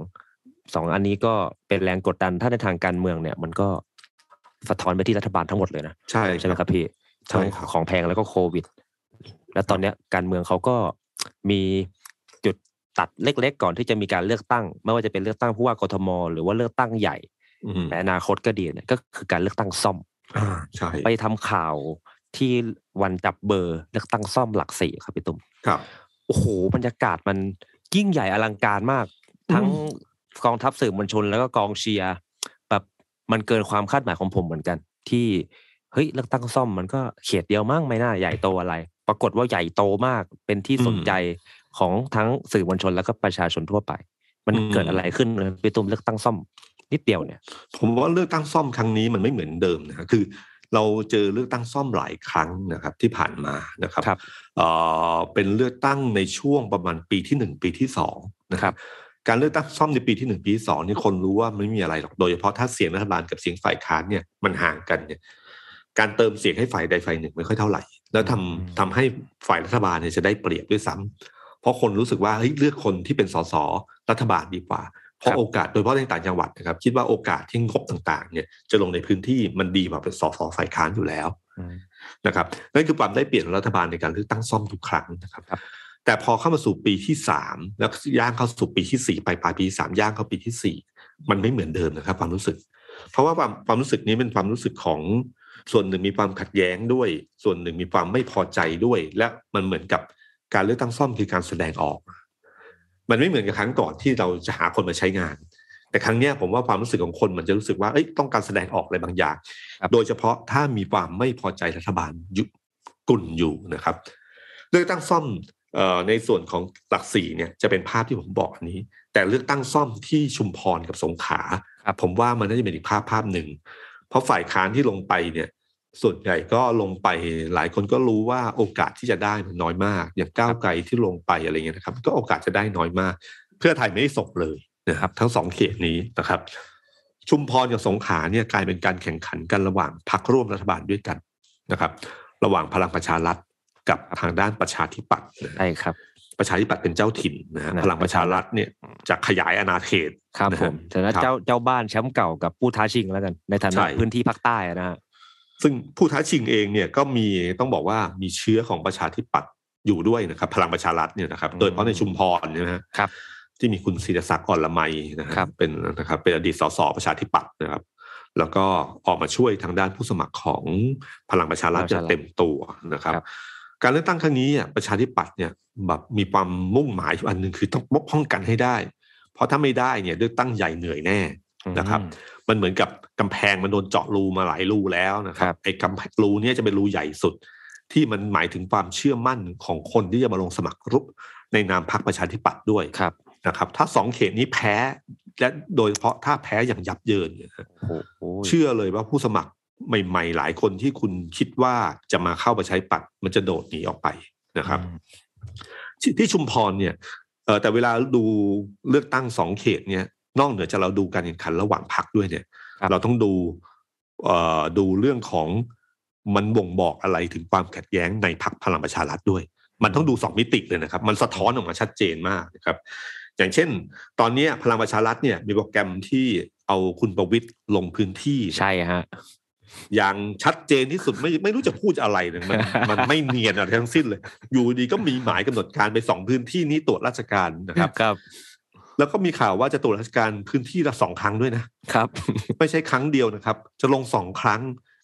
2 อันนี้ก็เป็นแรงกดดันถ้าในทางการเมืองเนี่ยมันก็สะท้อนไปที่รัฐบาลทั้งหมดเลยนะใช่ไหมครับพี่ทั้งของแพงแล้วก็โควิดแล้วตอนนี้การเมืองเขาก็มีจุดตัดเล็กๆก่อนที่จะมีการเลือกตั้งไม่ว่าจะเป็นเลือกตั้งผู้ว่ากทมหรือว่าเลือกตั้งใหญ่ในอนาคตก็ดีเนี่ยก็คือการเลือกตั้งซ่อมไปทำข่าวที่วันจับเบอร์เลือกตั้งซ่อมหลัก4ครับพี่ตุ้มครับโอ้โหบรรยากาศมันยิ่งใหญ่อลังการมากทั้งกองทัพสื่อมวลชนแล้วก็กองเชียร์แบบมันเกินความคาดหมายของผมเหมือนกันที่เฮ้ยเลือกตั้งซ่อมมันก็เขตเดียวมั้งไม่น่าใหญ่โตอะไรปรากฏว่าใหญ่โตมากเป็นที่สนใจของทั้งสื่อมวลชนแล้วก็ประชาชนทั่วไปมันเกิดอะไรขึ้นพี่ตุ้มเลือกตั้งซ่อมนิดเดียวเนี่ยผมว่าเลือกตั้งซ่อมครั้งนี้มันไม่เหมือนเดิมนะคือเราเจอเลือกตั้งซ่อมหลายครั้งนะครับที่ผ่านมานะครับเป็นเลือกตั้งในช่วงประมาณปีที่1ปีที่2นะครับการเลือกตั้งซ่อมในปีที่1ปีที่2นี่คนรู้ว่าไม่มีอะไรหรอกโดยเฉพาะถ้าเสียงรัฐบาลกับเสียงฝ่ายค้านเนี่ยมันห่างกันเนี่ยการเติมเสียงให้ฝ่ายใดฝ่ายหนึ่งไม่ค่อยเท่าไหร่แล้วทำให้ฝ่ายรัฐบาลเนี่ยจะได้เปรียบด้วยซ้ำเพราะคนรู้สึกว่าเฮ้ยเลือกคนที่เป็นสสรัฐบาลดีกว่าเพราะโอกาสโดยเฉพาะในต่างจังหวัดนะครับคิดว่าโอกาสที่งบต่างๆเนี่ยจะลงในพื้นที่มันดีกว่าเป็นสสฝ่ายค้านอยู่แล้วนะครับนั่นคือความได้เปรียบของรัฐบาลในการเลือกตั้งซ่อมทุกครั้งนะครับแต่พอเข้ามาสู่ปีที่3แล้วย่างเข้าสู่ปีที่4ปลายปีที่3ย่างเข้าปีที่4มันไม่เหมือนเดิมนะครับความรู้สึกเพราะว่าความรู้สึกนี้เป็นความรู้สึกของส่วนหนึ่งมีความขัดแย้งด้วยส่วนหนึ่งมีความไม่พอใจด้วยและมันเหมือนกับการเลือกตั้งซ่อมคือการแสดงออกมันไม่เหมือนกับครั้งก่อนที่เราจะหาคนมาใช้งานแต่ครั้งนี้ผมว่าความรู้สึกของคนมันจะรู้สึกว่าต้องการแสดงออกอะไรบางอย่างโดยเฉพาะถ้ามีความไม่พอใจรัฐบาลกุ่นอยู่นะครับเลือกตั้งซ่อมในส่วนของหลัก4เนี่ยจะเป็นภาพที่ผมบอกอันนี้แต่เลือกตั้งซ่อมที่ชุมพรกับสงขลาผมว่ามันน่าจะเป็นอีกภาพหนึ่งเพราะฝ่ายค้านที่ลงไปเนี่ยส่วนใหญ่ก็ลงไปหลายคนก็รู้ว่าโอกาสที่จะได้มันน้อยมากอย่างก้าวไกลที่ลงไปอะไรเงี้ยนะครับก็โอกาสจะได้น้อยมากเพื่อไทยไม่ได้ส่งเลยนะครับทั้ง2เขตนี้นะครับชุมพรกับสงขลาเนี่ยกลายเป็นการแข่งขันกันระหว่างพรรคร่วมรัฐบาลด้วยกันนะครับระหว่างพลังประชารัฐกับทางด้านประชาธิปัตย์ใช่ครับประชาธิปัตย์เป็นเจ้าถิ่นนะฮะพลังประชารัฐเนี่ยจะขยายอาณาเขตครับผมแต่ถ้าเจ้าบ้านแชมป์เก่ากับผู้ท้าชิงแล้วกันในฐานะพื้นที่ภาคใต้นะฮะซึ่งผู้ท้าชิงเองเนี่ยก็มีต้องบอกว่ามีเชื้อของประชาธิปัตย์อยู่ด้วยนะครับพลังประชารัฐเนี่ยนะครับโดยเฉพาะในชุมพรเนี่ยนะครับที่มีคุณศิริศักดิ์ อ่อนละไมนะครับเป็นอดีตสสประชาธิปัตย์นะครับแล้วก็ออกมาช่วยทางด้านผู้สมัครของพลังประชารัฐจะเต็มตัวนะครับการเลือกตั้งครั้งนี้ประชาธิปัตย์เนี่ยแบบมีความมุ่งหมายอันนึงคือต้องป้องกันให้ได้เพราะถ้าไม่ได้เนี่ยเลือกตั้งใหญ่เหนื่อยแน่นะครับมันเหมือนกับกำแพงมันโดนเจาะรูมาหลายรูแล้วนะครับไอ้กำแพงรูนี้จะเป็นรูใหญ่สุดที่มันหมายถึงความเชื่อมั่นของคนที่จะมาลงสมัครในนามพรรคประชาธิปัตย์ด้วยนะครับถ้า2เขตนี้แพ้และโดยเฉพาะถ้าแพ้อย่างยับเยินเนี่ยเชื่อเลยว่าผู้สมัครใหม่ๆหลายคนที่คุณคิดว่าจะมาเข้าประชาธิปัตย์มันจะโดดหนีออกไปนะครับที่ชุมพรเนี่ยแต่เวลาดูเลือกตั้ง2เขตเนี่ยนอกเหนือจากเราดูการแข่งขันระหว่างพรรคด้วยเนี่ยเราต้องดูเรื่องของมันบ่งบอกอะไรถึงความขัดแย้งในพรรคพลังประชารัฐด้วยมันต้องดู2มิติเลยนะครับมันสะท้อนออกมาชัดเจนมากนะครับอย่างเช่นตอนนี้พลังประชารัฐเนี่ยมีโปรแกรมที่เอาคุณประวิตรลงพื้นที่ใช่ฮะอย่างชัดเจนที่สุดไม่รู้จะพูดอะไรเลยมันไม่เนียนอะไรทั้งสิ้นเลยอยู่ดีก็มีหมายกำหนดการไป2พื้นที่นี้ตรวจราชการนะครับแล้วก็มีข่าวว่าจะตรวจราชการพื้นที่ละ2ครั้งด้วยนะครับไม่ใช่ครั้งเดียวนะครับจะลง2ครั้ง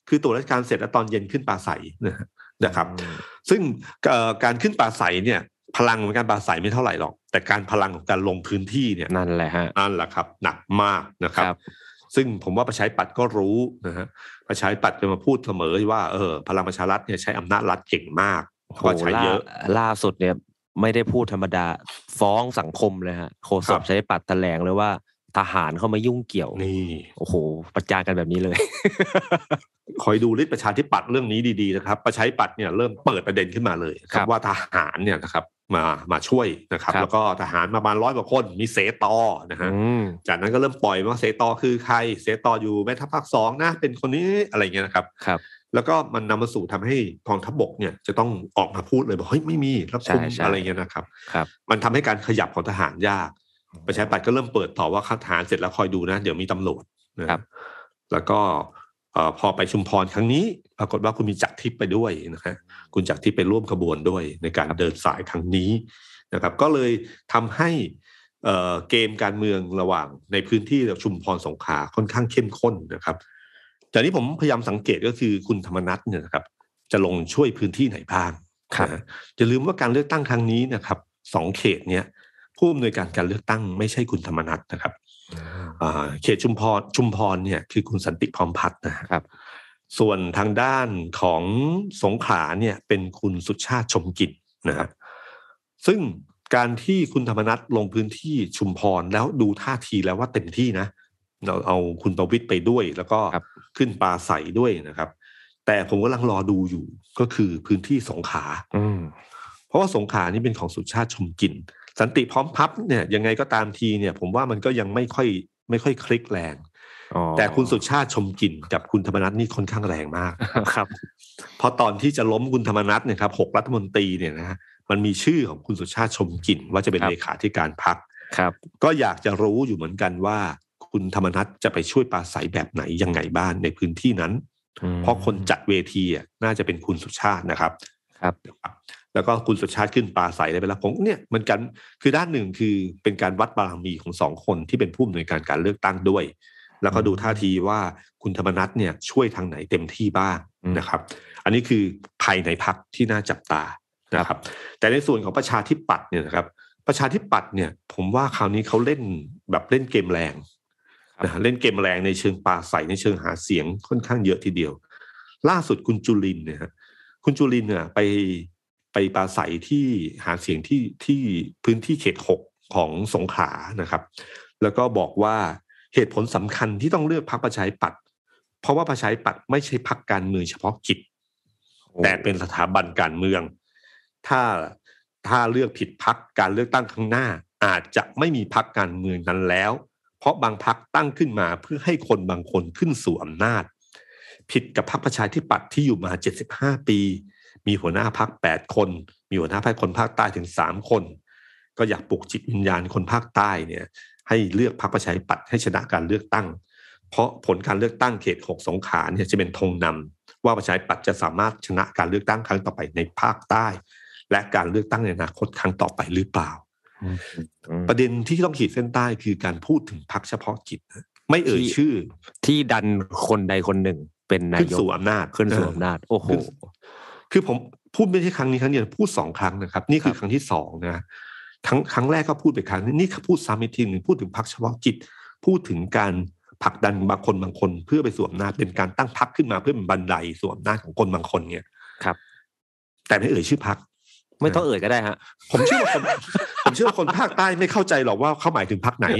คือตรวจราชการเสร็จแล้วตอนเย็นขึ้นปราศัยนะครับซึ่งการขึ้นปราศัยเนี่ยพลังของการปราศัยไม่เท่าไหร่หรอกแต่การพลังของการลงพื้นที่เนี่ยนั่นแหละครับหนักมากนะครับซึ่งผมว่าประชาธิปัตย์ก็รู้นะฮะประชาธิปัตย์จะมาพูดเสมอว่าพลังประชารัฐเนี่ยใช้อำนาจรัฐเก่งมากก็ใช้เยอะล่าสุดเนี่ยไม่ได้พูดธรรมดาฟ้องสังคมเลยฮะโฆษกประชาธิปัตย์แถลงเลยว่าทหารเข้ามายุ่งเกี่ยวนี่โอ้โหประจานกันแบบนี้เลยคอยดูฤทธิ์ประชาธิปัตย์เรื่องนี้ดีๆนะครับประชาธิปัตย์เนี่ยเริ่มเปิดประเด็นขึ้นมาเลยครับว่าทหารเนี่ยนะครับมาช่วยนะครับแล้วก็ทหารมาประมาณ100 กว่าคนมีเสตอนะฮะจากนั้นก็เริ่มปล่อยว่าเสตอคือใครเสตออยู่แม่ทัพภาค2นะเป็นคนนี้อะไรเงี้ยนะครับแล้วก็มันนำมาสู่ทำให้กองทัพบกเนี่ยจะต้องออกมาพูดเลยบอกเฮ้ยไม่มีรับคุมอะไรเงี้ยนะครับมันทำให้การขยับของทหารยากประชาธิปัตย์ก็เริ่มเปิดต่อว่าทหารเสร็จแล้วคอยดูนะเดี๋ยวมีตำรวจนะครับแล้วก็พอไปชุมพรครั้งนี้ปรากฏว่าคุณมีจักรทิพย์ไปด้วยนะครับคุณจักรทิพย์ไปร่วมขบวนด้วยในการเดินสายครั้งนี้นะครับก็เลยทำให้เกมการเมืองระหว่างในพื้นที่ชุมพรสงขลาค่อนข้างเข้มข้นนะครับแต่นี้ผมพยายามสังเกตก็คือคุณธรรมนัสเนี่ยนะครับจะลงช่วยพื้นที่ไหนบ้างอย่าลืมว่าการเลือกตั้งครั้งนี้นะครับ2 เขตเนี้ยผู้อำนวยการเลือกตั้งไม่ใช่คุณธรรมนัสนะครับเขตชุมพรเนี่ยคือคุณสันติพร้อมพัฒน์นะครับส่วนทางด้านของสงขลาเนี่ยเป็นคุณสุชาติชมกิจนะครับซึ่งการที่คุณธรรมนัสลงพื้นที่ชุมพรแล้วดูท่าทีแล้วว่าเต็มที่นะเราเอาคุณประวิตรไปด้วยแล้วก็ขึ้นปราศัยด้วยนะครับแต่ผมกำลังรอดูอยู่ก็คือพื้นที่สงขลาเพราะว่าสงขลานี่เป็นของสุชาติชมกิจสันติพร้อมพัฒน์เนี่ยยังไงก็ตามทีเนี่ยผมว่ามันก็ยังไม่ค่อยคลิกแรงแต่คุณสุชาติชมกิจกับคุณธรรมนัสนี่ค่อนข้างแรงมากครับเพราะตอนที่จะล้มคุณธรรมนัสเนี่ยครับ6 รัฐมนตรีเนี่ยนะฮะมันมีชื่อของคุณสุชาติชมกิจว่าจะเป็นเลขาธิการพรรคก็อยากจะรู้อยู่เหมือนกันว่าคุณธรรมนัสจะไปช่วยปราศัยแบบไหนยังไงบ้างในพื้นที่นั้นเพราะคนจัดเวทีน่าจะเป็นคุณสุชาตินะครับแล้วก็คุณสุชาติขึ้นปราศัยได้ไปแล้วผมเนี่ยมันกันคือด้านหนึ่งคือเป็นการวัดบารมีของ2 คนที่เป็นผู้อำนวยการเลือกตั้งด้วยแล้วก็ดูท่าทีว่าคุณธรรมนัสเนี่ยช่วยทางไหนเต็มที่บ้างนะครับอันนี้คือภายในพรรคที่น่าจับตานะครับแต่ในส่วนของประชาธิปัตย์เนี่ยนะครับประชาธิปัตย์เนี่ยผมว่าคราวนี้เขาเล่นเกมแรงนะเล่นเกมแรงในเชิงปราศัยในเชิงหาเสียงค่อนข้างเยอะทีเดียวล่าสุดคุณจุลินเนี่ยคุณจุลินเนี่ยไปปราศัยที่หาเสียงที่พื้นที่เขต6ของสงขลานะครับแล้วก็บอกว่าเหตุผลสำคัญที่ต้องเลือกพรรคประชาธิปัตย์เพราะว่าประชาธิปัตย์ไม่ใช่พรรคการเมืองเฉพาะกิจแต่เป็นสถาบันการเมืองถ้าเลือกผิดพรรคการเลือกตั้งข้างหน้าอาจจะไม่มีพรรคการเมืองนั้นแล้วเพราะบางพรรคตั้งขึ้นมาเพื่อให้คนบางคนขึ้นสู่อำนาจผิดกับพรรคประชาธิปัตย์ที่อยู่มา75 ปีมีหัวหน้าพรรค8 คนมีหัวหน้าพรรคคนภาคใต้ถึง3 คนก็อยากปลุกจิตวิญญาณคนภาคใต้เนี่ยให้เลือกพรรคประชาธิปัตย์ให้ชนะการเลือกตั้งเพราะผลการเลือกตั้งเขต6สงขลาเนี่ยจะเป็นธงนำว่าประชาธิปัตย์จะสามารถชนะการเลือกตั้งครั้งต่อไปในภาคใต้และการเลือกตั้งในอนาคตครั้งต่อไปหรือเปล่าประเด็นที่ต้องขีดเส้นใต้คือการพูดถึงพรรคเฉพาะกิจไม่เอ่ยชื่อที่ดันคนใดคนหนึ่งเป็นนายกขึ้นสู่อำนาจโอ้โหคือผมพูดไม่ใช่ครั้งนี้ครั้งเดียวพูด2 ครั้งนะครับนี่คือครั้งที่2นะครั้งแรกก็พูดไปครั้งนี่พูดซ้ำอีกทีนึงพูดถึงพรรคเฉพาะกิจพูดถึงการผลักดันบางคนเพื่อไปสู่อำนาจเป็นการตั้งพรรคขึ้นมาเพื่อเป็นบันไดสู่อำนาจของคนบางคนเนี่ยครับแต่ไม่เอ่ยชื่อพรรคไม่ต้องเอ่ยก็ได้ฮะผมเชื่อว่าคนภาคใต้ไม่เข้าใจหรอกว่าเขาหมายถึงพรรคไหน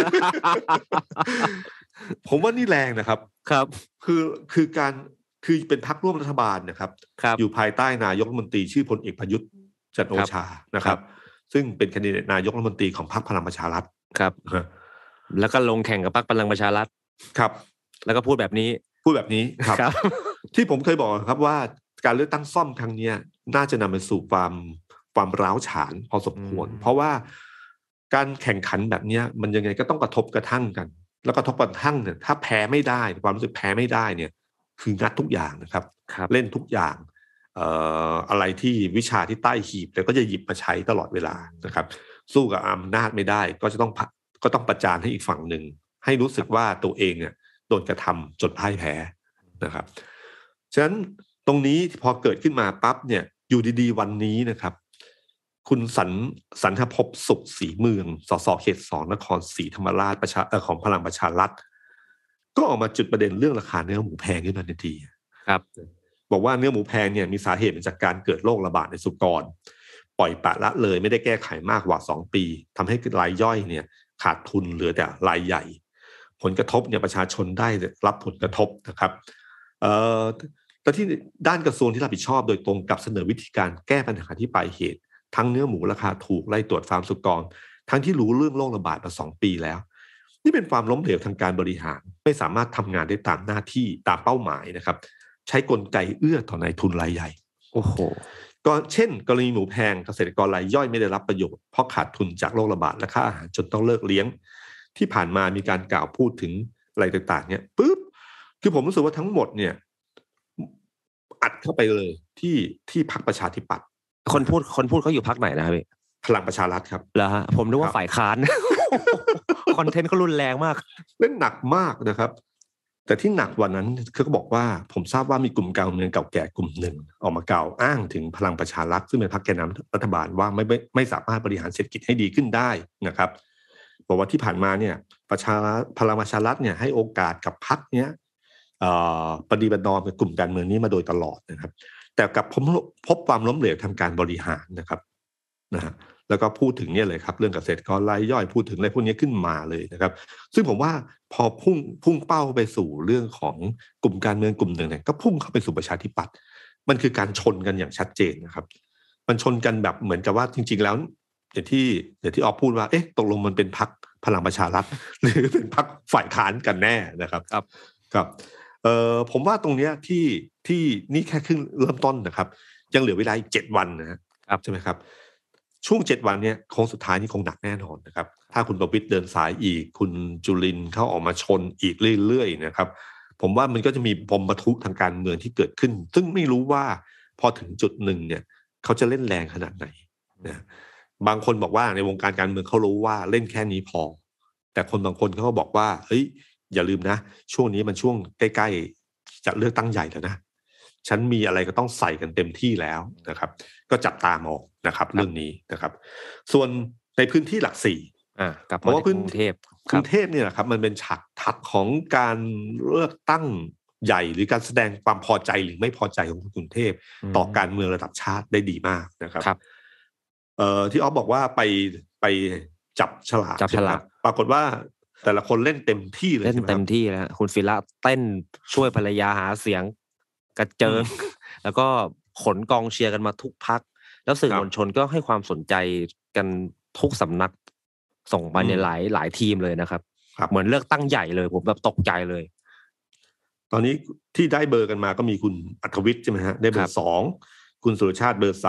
ผมว่านี่แรงนะครับครับคือเป็นพรรคร่วมรัฐบาลนะครับอยู่ภายใต้นายกรัฐมนตรีชื่อพลเอกประยุทธ์จันทร์โอชานะครับซึ่งเป็นแคนดิเดตนายกรัฐมนตรีของพรรคพลังประชารัฐครับแล้วก็ลงแข่งกับพรรคพลังประชารัฐครับแล้วก็พูดแบบนี้ครับ ที่ผมเคยบอกครับว่าการเลือกตั้งซ่อมครั้งนี้น่าจะนำไปสู่ความร้าวฉานพอสมควรเพราะว่าการแข่งขันแบบนี้มันยังไงก็ต้องกระทบกระทั่งกันแล้วกระทบกระทั่งเนี่ยถ้าแพ้ไม่ได้ความรู้สึกแพ้ไม่ได้เนี่ยคืองัดทุกอย่างนะครับเล่นทุกอย่างอะไรที่วิชาที่ใต้หีบแต่ก็จะหยิบมาใช้ตลอดเวลานะครับสู้กับอำนาจไม่ได้ก็ต้องประจานให้อีกฝั่งหนึ่งให้รู้สึกว่าตัวเองเนี่ยโดนกระทำจนพ่ายแพ้นะครับฉะนั้นตรงนี้พอเกิดขึ้นมาปั๊บเนี่ยอยู่ดีๆวันนี้นะครับคุณสันทภพสุขศรีเมืองสสเขต2นครศรีธรรมราชของพลังประชารัฐก็ออกมาจุดประเด็นเรื่องราคาเนื้อหมูแพงขึ้นมาทันทีครับบอกว่าเนื้อหมูแพงเนี่ยมีสาเหตุมาจากการเกิดโรคระบาดในสุกรปล่อยปละละเลยไม่ได้แก้ไขมากกว่า2ปีทำให้รายย่อยเนี่ยขาดทุนเหลือแต่รายใหญ่ผลกระทบเนี่ยประชาชนได้รับผลกระทบนะครับแต่ที่ด้านกระทรวงที่รับผิดชอบโดยตรงกับเสนอวิธีการแก้ปัญหาที่ปลายเหตุทั้งเนื้อหมูราคาถูกไล่ตรวจฟาร์มสุกรทั้งที่รู้เรื่องโรคระบาดมา2ปีแล้วนี่เป็นความล้มเหลวทางการบริหารไม่สามารถทำงานได้ตามหน้าที่ตามเป้าหมายนะครับใช้กลไกเอื้อต่อนายทุนรายใหญ่โอ้โหก็เช่นกรณีหมูแพงเกษตรกรรายย่อยไม่ได้รับประโยชน์เพราะขาดทุนจากโรคระบาดและค่าอาหารจนต้องเลิกเลี้ยงที่ผ่านมามีการกล่าวพูดถึงอะไรต่างๆเนี่ยปุ๊บคือผมรู้สึกว่าทั้งหมดเนี่ยอัดเข้าไปเลยที่พรรคประชาธิปัตย์คนพูดเขาอยู่พรรคไหนนะครับพี่พลังประชารัฐครับเหรอฮะผมนึกว่าฝ่ายค้านคอนเทนต์เขารุนแรงมากเล่นหนักมากนะครับแต่ที่หนักวันนั้นคือเขาบอกว่าผมทราบว่ามีกลุ่มการเมืองเก่าแก่กลุ่มหนึ่งออกมากล่าวอ้างถึงพลังประชารัฐซึ่งเป็นพรรคแกนนำรัฐบาลว่าไม่สามารถบริหารเศรษฐกิจให้ดีขึ้นได้นะครับบอกว่าที่ผ่านมาเนี่ยพลังประชารัฐเนี่ยให้โอกาสกับพรรคเนี้ยปฏิบัตินอมกับกลุ่มการเมืองนี้มาโดยตลอดนะครับแต่กับพบความล้มเหลวทางการบริหารนะครับนะฮะแล้วก็พูดถึงเนี่ยเลยครับเรื่องเกษตรกรรายย่อยพูดถึงอะไรพวกนี้ขึ้นมาเลยนะครับซึ่งผมว่าพอพุ่งเป้าไปสู่เรื่องของกลุ่มการเมืองกลุ่มหนึ่งเนี่ยก็พุ่งเข้าไปสู่ประชาธิปัตย์มันคือการชนกันอย่างชัดเจนนะครับมันชนกันแบบเหมือนกับว่าจริงๆแล้วอย่างที่ออฟพูดว่าเอ๊ะตกลงมันเป็นพรรคพลังประชารัฐหรือเป็นพรรคฝ่ายค้านกันแน่นะครับครับผมว่าตรงเนี้ยที่นี่แค่ครึ่งเริ่มต้นนะครับยังเหลือเวลาอีก7วันนะครับใช่ไหมครับช่วง7วันเนี้ยโค้งสุดท้ายนี่คงหนักแน่นอนนะครับถ้าคุณประวิตรเดินสายอีกคุณจุลินทร์เข้าออกมาชนอีกเรื่อยๆนะครับผมว่ามันก็จะมีปมปะทุทางการเมืองที่เกิดขึ้นซึ่งไม่รู้ว่าพอถึงจุดหนึ่งเนี่ยเขาจะเล่นแรงขนาดไหนนะบางคนบอกว่าในวงการการเมืองเขารู้ว่าเล่นแค่นี้พอแต่คนบางคนเขาก็บอกว่าเฮ้ยอย่าลืมนะช่วงนี้มันช่วงใกล้ๆจะเลือกตั้งใหญ่แล้วนะฉันมีอะไรก็ต้องใส่กันเต็มที่แล้วนะครับก็จับตามองนะครับเรื่องนี้นะครับส่วนในพื้นที่หลักสี่เพราะว่าพื้นกรุงเทพเนี่ยนะครับมันเป็นฉากทัดของการเลือกตั้งใหญ่หรือการแสดงความพอใจหรือไม่พอใจของกรุงเทพต่อการเมืองระดับชาติได้ดีมากนะครับที่ออฟบอกว่าไปจับฉลากปรากฏว่าแต่ละคนเล่นเต็มที่เลยเล่นเต็มที่แล้วคุณศิระเต้นช่วยภรรยาหาเสียงกระเจิงแล้วก็ขนกองเชียร์กันมาทุกพรรคแล้วสื่อมวลชนก็ให้ความสนใจกันทุกสำนักส่งมาในหลายทีมเลยนะครับเหมือนเลือกตั้งใหญ่เลยผมแบบตกใจเลยตอนนี้ที่ได้เบอร์กันมาก็มีคุณอัธวิทย์ใช่ไหมฮะได้เบอร์2คุณสุรชาติเบอร์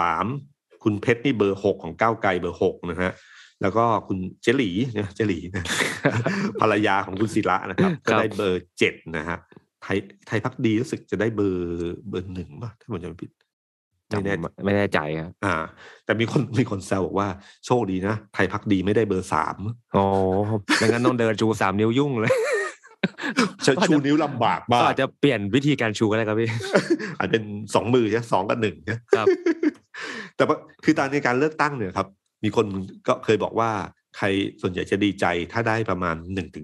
3คุณเพชรนี่เบอร์6ของก้าวไกลเบอร์6นะฮะแล้วก็คุณเจหลีนะภรรยาของคุณศิระนะครับก็ได้เบอร์7นะฮะไทยพักดีรู้สึกจะได้เบอร์1ป่ะถ้าผมจำไม่ผิดไม่แน่ใจครับแต่มีคนแซวบอกว่าโชคดีนะไทยพักดีไม่ได้เบอร์3 อ๋อไม่งั้นต้องเดินชู3นิ้วยุ่งเลยชูนิ้วลำบากมากอาจจะเปลี่ยนวิธีการชูก็ได้ครับพี่อาจเป็น2มือใช่2กับ1นะครับแต่คือตอนในการเลือกตั้งเนี่ยครับมีคนก็เคยบอกว่าใครส่วนใหญ่จะดีใจถ้าได้ประมาณ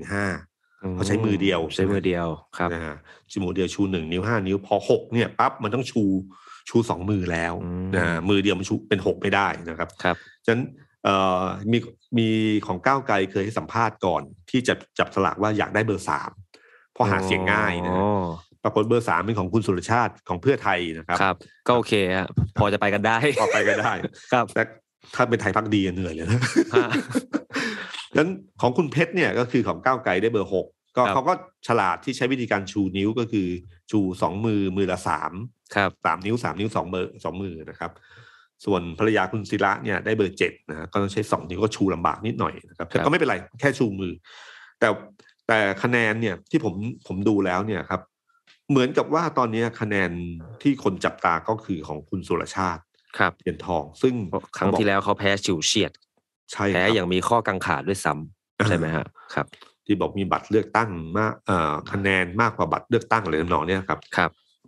1-5 เขาใช้มือเดียวครับใช้มือเดียวชู1นิ้ว5นิ้วพอ6เนี่ยปั๊บมันต้องชู2มือแล้วมือเดียวมันชูเป็น6ไม่ได้นะครับฉะนั้นมีของก้าวไกลเคยให้สัมภาษณ์ก่อนที่จะจับสลากว่าอยากได้เบอร์3เพราะหาเสียงง่ายนะปรากฏเบอร์3เป็นของคุณสุรชาติของเพื่อไทยนะครับก็โอเคฮะพอจะไปกันได้ครับแต่ถ้าเป็นไทยพักดีเหนื่อยเลยนะงั้นของคุณเพชรเนี่ยก็คือของก้าวไกลได้เบอร์6ก็เขาก็ฉลาดที่ใช้วิธีการชูนิ้วก็คือชู2มือละ3 ครับ 3นิ้ว2เบอร์2มือนะครับส่วนภรรยาคุณศิระเนี่ยได้เบอร์7นะก็ต้องใช้2นิ้วก็ชูลำบากนิดหน่อยนะครับแต่ก็ไม่เป็นไรแค่ชูมือแต่คะแนนเนี่ยที่ผมดูแล้วเนี่ยครับเหมือนกับว่าตอนนี้คะแนนที่คนจับตาก็คือของคุณสุรชาติเหรียญทองซึ่งครั้งที่แล้วเขาแพ้ฉิวเฉียดแพ้อย่างมีข้อกังขาด้วยซ้ำใช่ไหมครับที่บอกมีบัตรเลือกตั้งมากคะแนนมากกว่าบัตรเลือกตั้งอะไรทำนองนี้ครับ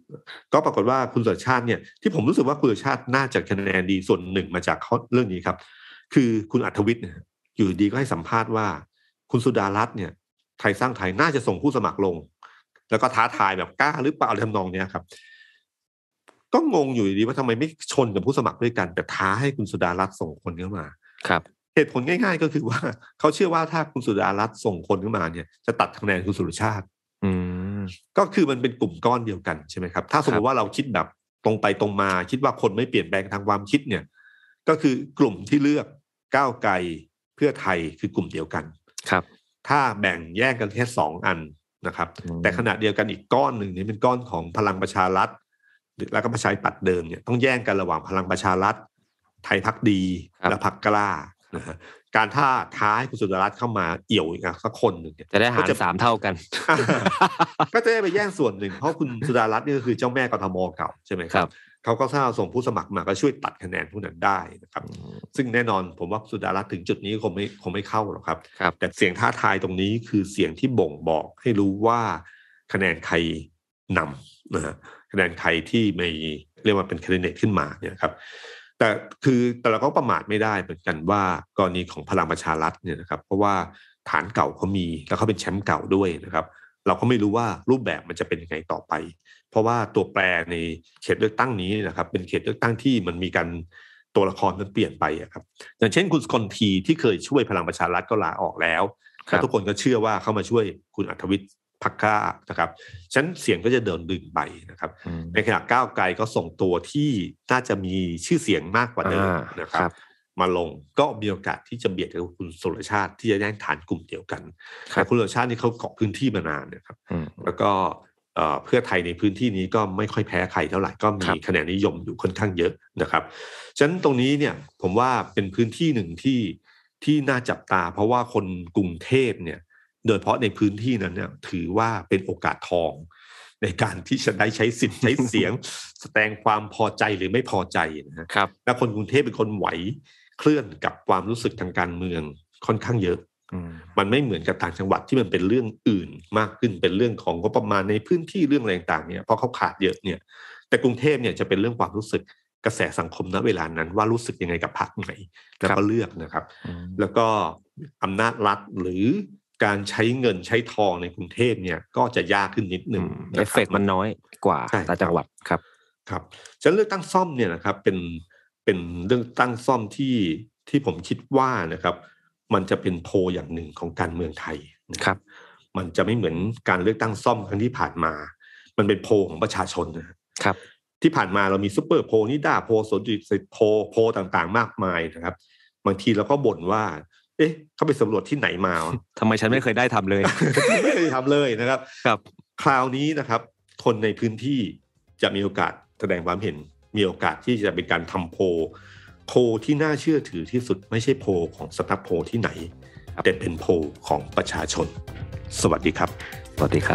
ก็ปรากฏว่าคุณสุรชาติเนี่ยที่ผมรู้สึกว่าคุณสุรชาติน่าจะคะแนนดีส่วนหนึ่งมาจากเรื่องนี้ครับคือคุณอัธวิทย์เนี่ยอยู่ดีก็ให้สัมภาษณ์ว่าคุณสุดารัตน์เนี่ยไทยสร้างไทยน่าจะส่งผู้สมัครลงแล้วก็ท้าทายแบบกล้าหรือเปล่าทำนองเนี้ยครับก็งงอยู่ดีว่าทำไมไม่ชนกับผู้สมัครด้วยกันแต่ท้าให้คุณสุดารัตน์ส่งคนเข้ามาครับเหตุผลง่ายๆก็คือว่าเขาเชื่อว่าถ้าคุณสุดารัตน์ส่งคนเข้ามาเนี่ยจะตัดคะแนนคุณสุรชาติก็คือมันเป็นกลุ่มก้อนเดียวกันใช่ไหมครับถ้าสมมติว่าเราคิดแบบตรงไปตรงมาคิดว่าคนไม่เปลี่ยนแปลงทางความคิดเนี่ยก็คือกลุ่มที่เลือกก้าวไกลเพื่อไทยคือกลุ่มเดียวกันครับถ้าแบ่งแยกกันแค่2อันนะครับแต่ขณะเดียวกันอีกก้อนหนึ่งนี่เป็นก้อนของพลังประชารัฐแล้วก็ประชาธิปัตย์เดิมเนี่ยต้องแย่งกันระหว่างพลังประชารัฐไทยพรรคดีและพรรคกล้านะฮะการท้าให้คุณสุดารัตน์เข้ามาเอี่ยวอีกสักคนหนึ่งจะได้หาร3เท่ากันก็จะได้ไปแย่งส่วนหนึ่งเพราะคุณสุดารัตน์นี่ก็คือเจ้าแม่กทมเก่าใช่ไหมครับเขาก็ถ้าส่งผู้สมัครมาก็ช่วยตัดคะแนนพวกนั้นได้นะครับซึ่งแน่นอนผมว่าสุดารัตน์ถึงจุดนี้คงไม่เข้าหรอกครับแต่เสียงท้าทายตรงนี้คือเสียงที่บ่งบอกให้รู้ว่าคะแนนใครนำนะฮะคะแนนใครที่ไม่เรียกว่าเป็นแคนดิเดตขึ้นมาเนี่ยครับแต่เราก็ประมาทไม่ได้เหมือนกันว่ากรณีของพลังประชารัฐเนี่ยนะครับเพราะว่าฐานเก่าเขามีแล้วเขาเป็นแชมป์เก่าด้วยนะครับเราก็ไม่รู้ว่ารูปแบบมันจะเป็นยังไงต่อไปเพราะว่าตัวแปรในเขตเลือกตั้งนี้นะครับเป็นเขตเลือกตั้งที่มันมีการตัวละครมันเปลี่ยนไปครับอย่างเช่นคุณสกลทีที่เคยช่วยพลังประชารัฐก็ลาออกแล้วแต่ทุกคนก็เชื่อว่าเขามาช่วยคุณอัธวิทย์พรรคกล้านะครับฉะนั้นเสียงก็จะเดินดึงไปนะครับในขณะก้าวไกลก็ส่งตัวที่น่าจะมีชื่อเสียงมากกว่าเดิมนะครับมาลงก็มีโอกาสที่จะเบียดกับคุณสุรชาติที่จะแย่งฐานกลุ่มเดียวกันแต่คุณสุรชาตินี่เขาเกาะพื้นที่มานานนะครับแล้วก็เพื่อไทยในพื้นที่นี้ก็ไม่ค่อยแพ้ใครเท่าไหร่ก็มีคะแนนนิยมอยู่ค่อนข้างเยอะนะครับฉะนั้นตรงนี้เนี่ยผมว่าเป็นพื้นที่หนึ่งที่น่าจับตาเพราะว่าคนกรุงเทพเนี่ยโดยเฉพาะในพื้นที่นั้นเนี่ยถือว่าเป็นโอกาสทองในการที่จะได้ใช้สิทธิ์ใช้เสียง แสดงความพอใจหรือไม่พอใจนะครับและคนกรุงเทพเป็นคนไหวเคลื่อนกับความรู้สึกทางการเมืองค่อนข้างเยอะมันไม่เหมือนกับต่างจังหวัดที่มันเป็นเรื่องอื่นมากขึ้นเป็นเรื่องของงบประมาณในพื้นที่เรื่องอะไรต่างๆเนี่ยเพราะเขาขาดเยอะเนี่ยแต่กรุงเทพเนี่ยจะเป็นเรื่องความรู้สึกกระแสสังคมณเวลานั้นว่ารู้สึกยังไงกับพรรคไหนแล้วก็เลือกนะครับแล้วก็อำนาจรัฐหรือการใช้เงินใช้ทองในกรุงเทพเนี่ยก็จะยากขึ้นนิดนึงเอฟเฟกต์มันน้อยกว่าต่างจังหวัดครับฉะนั้นเลือกตั้งซ่อมเนี่ยนะครับเป็นเรื่องตั้งซ่อมที่ผมคิดว่านะครับมันจะเป็นโพลอย่างหนึ่งของการเมืองไทยนะครับมันจะไม่เหมือนการเลือกตั้งซ่อมครั้งที่ผ่านมามันเป็นโพลของประชาชนนะครับที่ผ่านมาเรามีซุปเปอร์โพลนิด้าโพลสนจิตโพลต่างๆมากมายนะครับบางทีเราก็บ่นว่าเขาไปสำรวจที่ไหนมาทำไมฉันไม่เคยได้ทำเลยไม่เคยทำเลยนะครับคราวนี้นะครับคนในพื้นที่จะมีโอกาสแสดงความเห็นมีโอกาสที่จะเป็นการทำโพลที่น่าเชื่อถือที่สุดไม่ใช่โพลของสำนักโพลที่ไหนแต่เป็นโพลของประชาชนสวัสดีครับสวัสดีครับ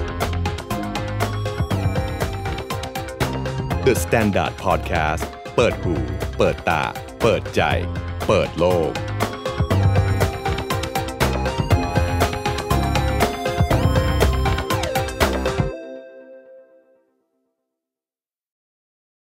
The Standard Podcast เปิดหูเปิดตาเปิดใจเปิดโลก